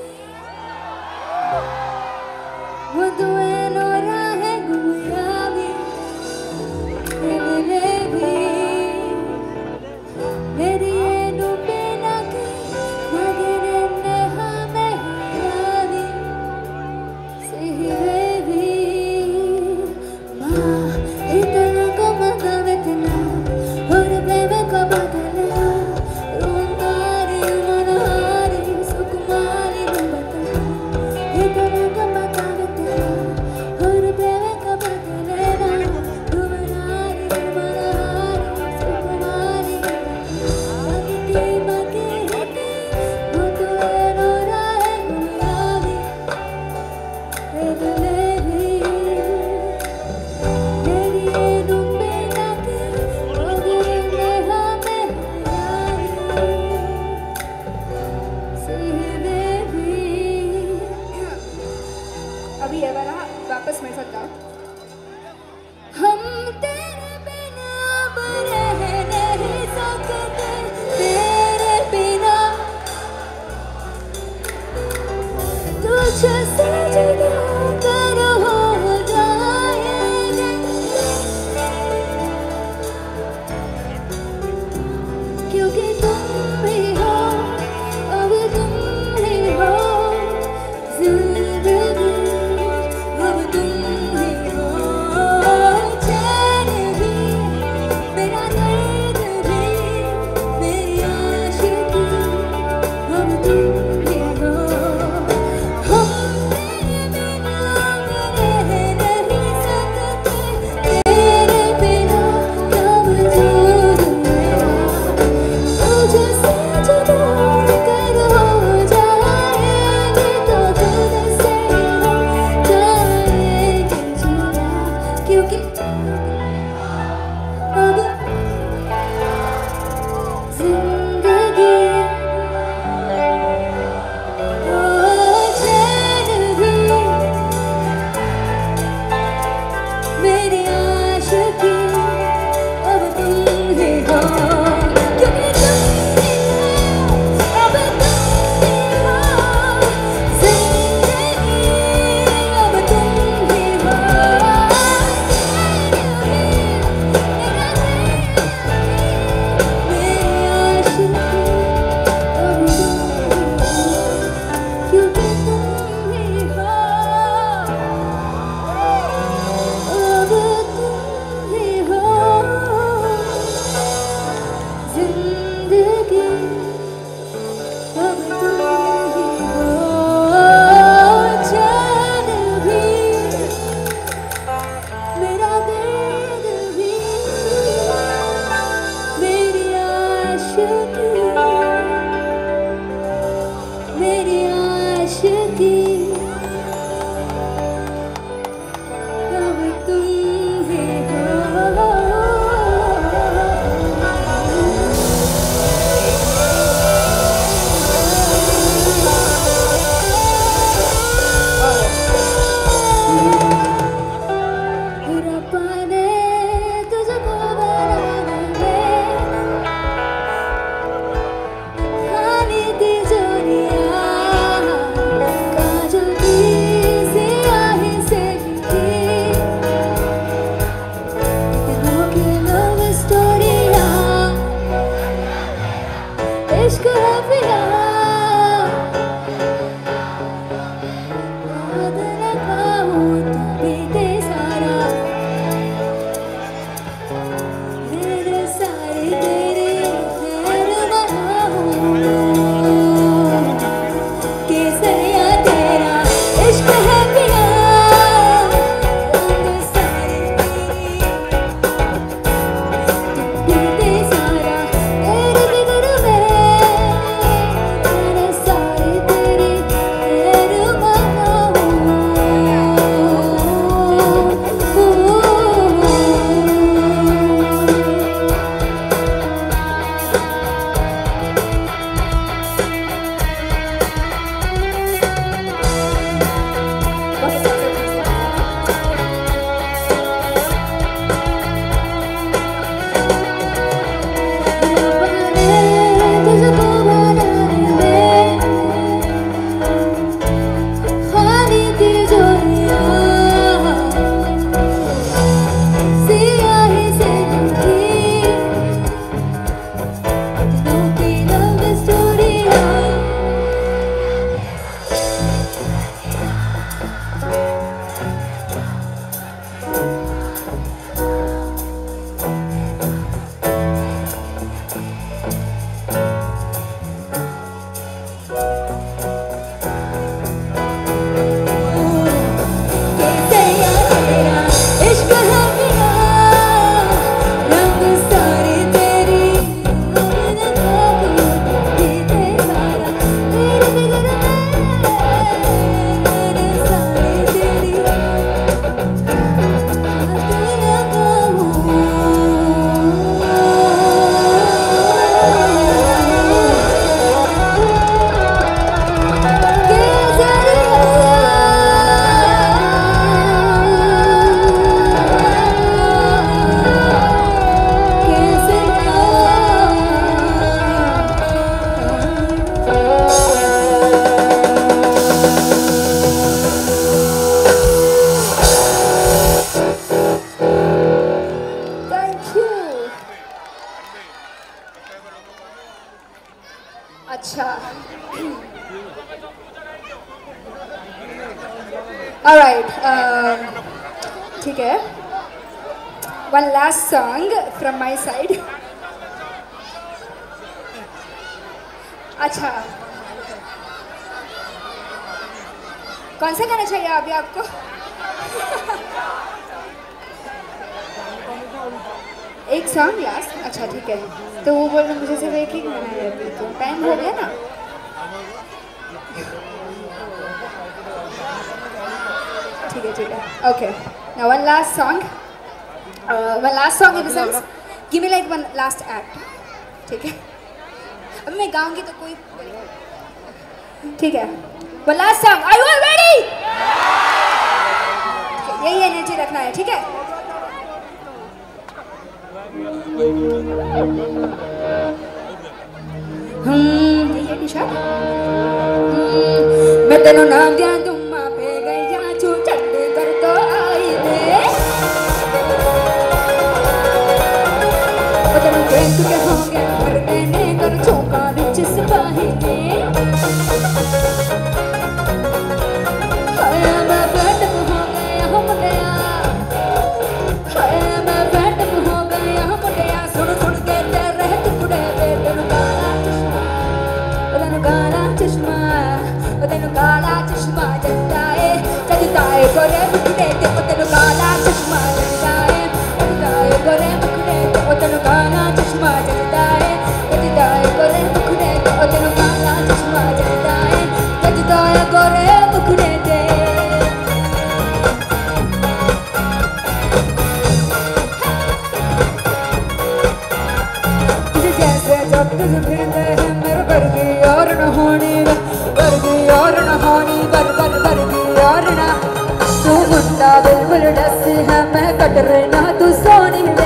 वो दुए नोरा है गुयाबी मेरे भी मेरी ये डूबे लगे मगे ने हमें यादी सिहे भी माँ इतना को मगा बेतना और बेबे को बदलना रुंदारी मनहारी सुकुमारी न बतना इतना को मगा बेतना और बेबे को बदलना रुंदारी मनहारी सुकुमारी मगे मगे होते वो तो नोरा है गुलाबी बदले भी मेरी ये डूबे लगे मगे ने हमें सिहे भी। अभी ये वाला वापस मेरे साथ गाओ। हम तेरे बिना अब रह नहीं सकते, तेरे बिना तुझसे जुदा कर हो जाएंगे, क्योंकि तुम ही हो, अब तुम ही हो जिंदगी, अब तुम ही हो चैन भी, मेरा दर्द भी, मेरी आशिकी, अब तुम ही हो। हम तेरे बिना रह नहीं सकते, तेरे बिना कब दूर मेरा तुझसे जुदा कर हो जाएंगे, तो तुझसे हो जाएंगे जुदा, क्योंकि अब जिंदगी ओ चैन भी, मेरी आशिकी, अब तुम ही हो, क्योंकि तुम ही हो, अब तुम ही हो जिंदगी, अब तुम ही हो मेरी आशिकी, अब तुम ही हो, क्योंकि तुम ही हो, अब तुम ही हो जिंदगी, अब तुम ही हो चैन भी, मेरा दर्द भी, मेरी आशिकी, मेरी आशिकी, अब तुम ही हो। रब्बा ने तुझको बनाने में खाली तिजोरियां काजल की स्याही से लिखी दिलों की लव स्टोरियां, इश्क है पिया याद रखाऊं तू बीते सारा, मेरे सारी तेरी खैर बनाऊं, केसरिया तेरा इश्क है पिया याद सारी तेरी तू बीते सारा, तेरे बिगर में अच्छा ऑलराइट ठीक है one last song from my side अच्छा कौन सा गाना चाहिए अभी आपको एक सॉन्ग लास्ट अच्छा ठीक है तो वो बोल रहे मुझे सिर्फ एक ही गाना है अभी तो टाइम हो गया ना ठीक है ठीक है okay now one last song one last song in the sense give me like one last act ठीक है अब मैं गाऊंगी तो कोई ठीक है one last song are you all ready यही एनर्जी रखना है ठीक है हम ये निशा मैं तेनो नाम दिया तुम पे गई छू चंडे कर तो आई दे वो तेनो ट्रेन के हो गया पर तेने कर चौका बिच सिपाही ने हाय मैं बैठ हो गया हम गया हाय मैं बैठ हो गया हम गया सुन सुन के तेरे टुकड़े तेनु काला चश्मा तेनु काला चश्मा तेनु काला चश्मा जलता है जलता है गोरे मुखड़े ते तेनु काला चश्मा जलता है जलता है गोरे मुखड़े ते तेनु काला चश्मा जलता है जलता है गोरे मुखड़े ते तेनु काला चश्मा जलता है जलता है गोरे मुखड़े ते जैसे जब तुझे फिरते हैं मेरे वर्गी और न होनी वर्गी और न होनी बर बर वर्गी और न तू मुंडा बिल्कुल डसी है मैं कट रहना तू सोनी वे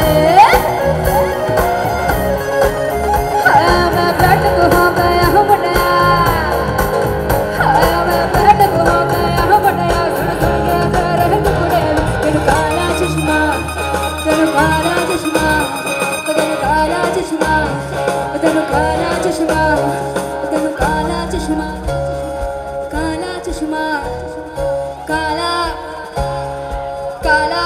हाय मैं बैठ हो गया हूँ बड़ा हाय मैं बैठ हो गया हूँ बड़ा सुन सुन के तेरे टुकड़े तेनु काला चश्मा तेनु काला चश्मा तेनु काला चश्मा तेनु काला चश्मा तेनु काला चश्मा काला चश्मा काला काला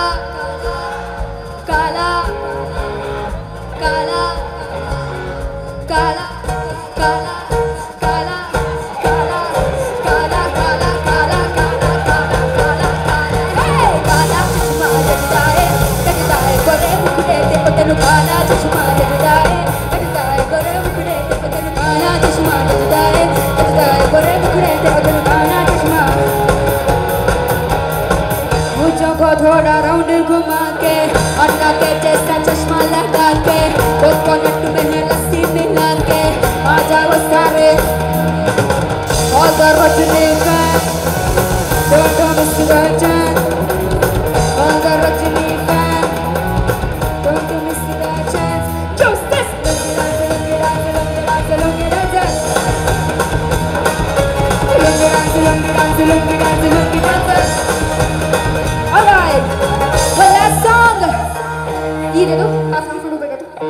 काला काला काला काला काला काला काला काला काला काला काला काला हे काला चश्मा जलता है जलता है गोरे मुखड़े ते तेनु काला चश्मा जलता है जलता है गोरे मुखड़े ते तेनु काला चश्मा जलता है जलता है गोरे मुखड़े ते तेनु काला चश्मा मुझको को थोड़ा राउंड घुमा के अंडा के जैसा चश्मा लगा के खुद को नट में है लस्सी मिला के आ जाओ सारे all the Rajni fans don't miss the chance all the Rajni fans don't miss the chance choose this lungi dance lungi dance lungi dance lungi dance lungi dance lungi dance lungi dance all right one last song ये दे दो आप हम शुरू कर दो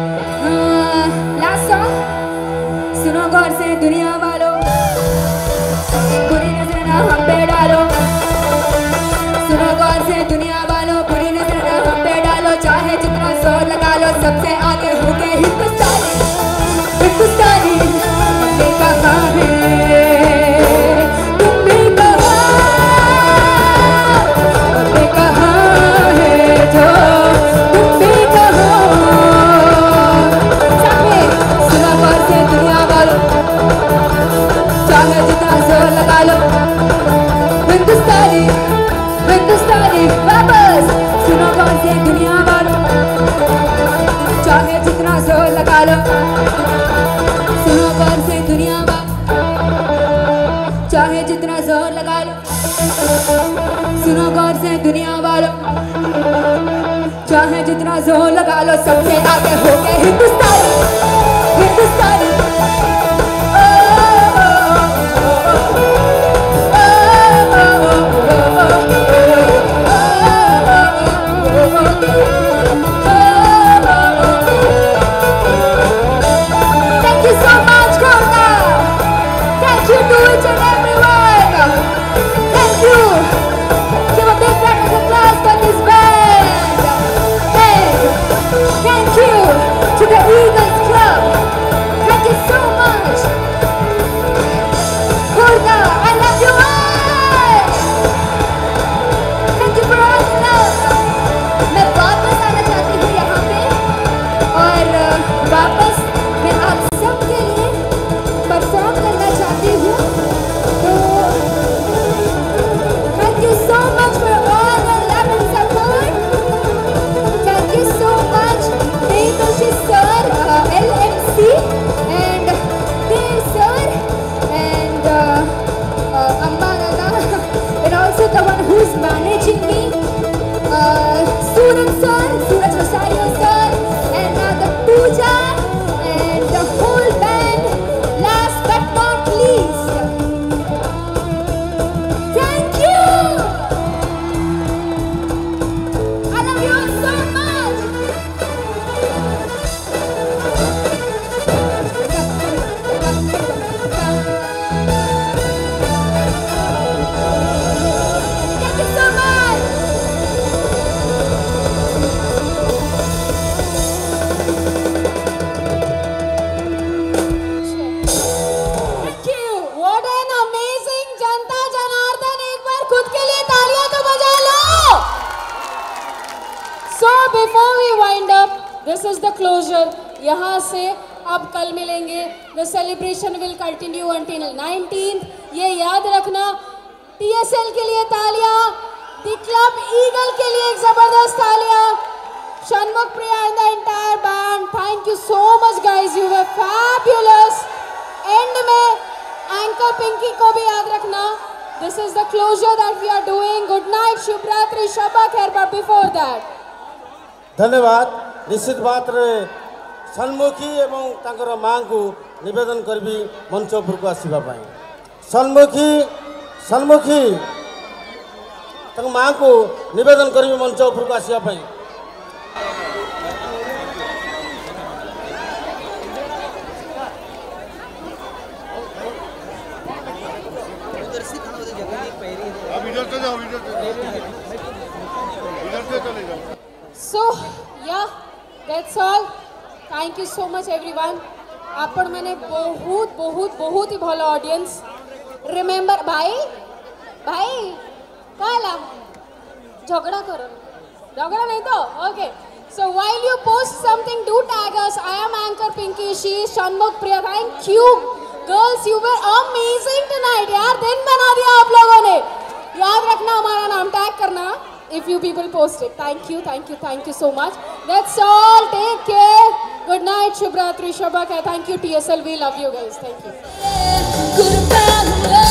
last song सुनो गौर से दुनिया वालों बुरी नजर ना हम पे डालो सुनो गौर से दुनिया वालों बुरी नजर ना हम पे डालो चाहे जितना जोर लगा लो सबसे आगे हो गए हिंदुस्तानी हिंदुस्तानी हमने कहा है तुम भी कहा हमने कहा है जो तुम भी कहो साथ में सुनो गौर से दुनिया वालों चाहे जितना जोर लगा लो हिंदुस्तानी हिंदुस्तानी वापस सुनो गौर से दुनिया वालों चाहे जितना जोर लगा लो सुनो गौर से दुनिया वालों चाहे जितना जोर लगा लो सुनो गौर से दुनिया वालों चाहे जितना जोर लगा लो सबसे आगे हो गए हिंदुस्तानी हिंदुस्तानी Thank you so much, guys. to the Eagles Club. Thank you so much. Khordha, I love you all. Thank you for all the love. मैं वापस आना चाहती हूँ यहाँ पे और वापस मैं आप सबके लिए परफॉर्म करना चाहती हूँ. तो thank you so much for all the love and support. Thank you so much, Devashi sir, uh, L M C, and Dev sir, and uh, uh, Amma Nana, and also the one who's managing me, uh, Suraj sir, Suraj Rosario sir, and now the Pooja, and the whole band. Last but not least, thank you. I love you all so much. Thank you so much. Thank you. What an amazing जनता जनार्दन. एक बार खुद के लिए तालियां तो बजा लो. So before we wind up, this is the closure. यहाँ से अब कल मिलेंगे. The celebration will continue until nineteenth. ये याद रखना. T S L के लिए तालियां. The Club Eagle के लिए एक जबरदस्त तालियां. Shanmukh Priya and the entire band. Thank you so much guys. You were fabulous. End में anchor Pinky को भी याद रखना. This is the closure that we are doing. Good night, Shubhratri, Shabba Khair. But before that, धन्यवाद. निश्चित मात्र सन्मुखी एवं तांकर मां को निवेदन करबी मंच उपर को आसीबा पाई. सन्मुखी सन्मुखी तांकर मां को निवेदन करबी मंच उपर को आसीबा पाई. so yeah, that's all. Thank you so much everyone. आपण मैंने बहुत बहुत बहुत ही भला ऑडियंस. Remember भाई भाई काला झगड़ा करो. झगड़ा नहीं तो okay. So while you post something, do tag us. I am Anchor Pinky. She is Shanmukh Priya. Thank you girls. You were amazing tonight. यार दिन बना दिया आप लोगों ने. याद रखना हमारा नाम टैग करना. If you people post it. Thank you, thank you, thank you so much. That's all. Take care. Good night, Shubhratri, Shabba Khair. Thank you, T S L. We love you guys. Thank you.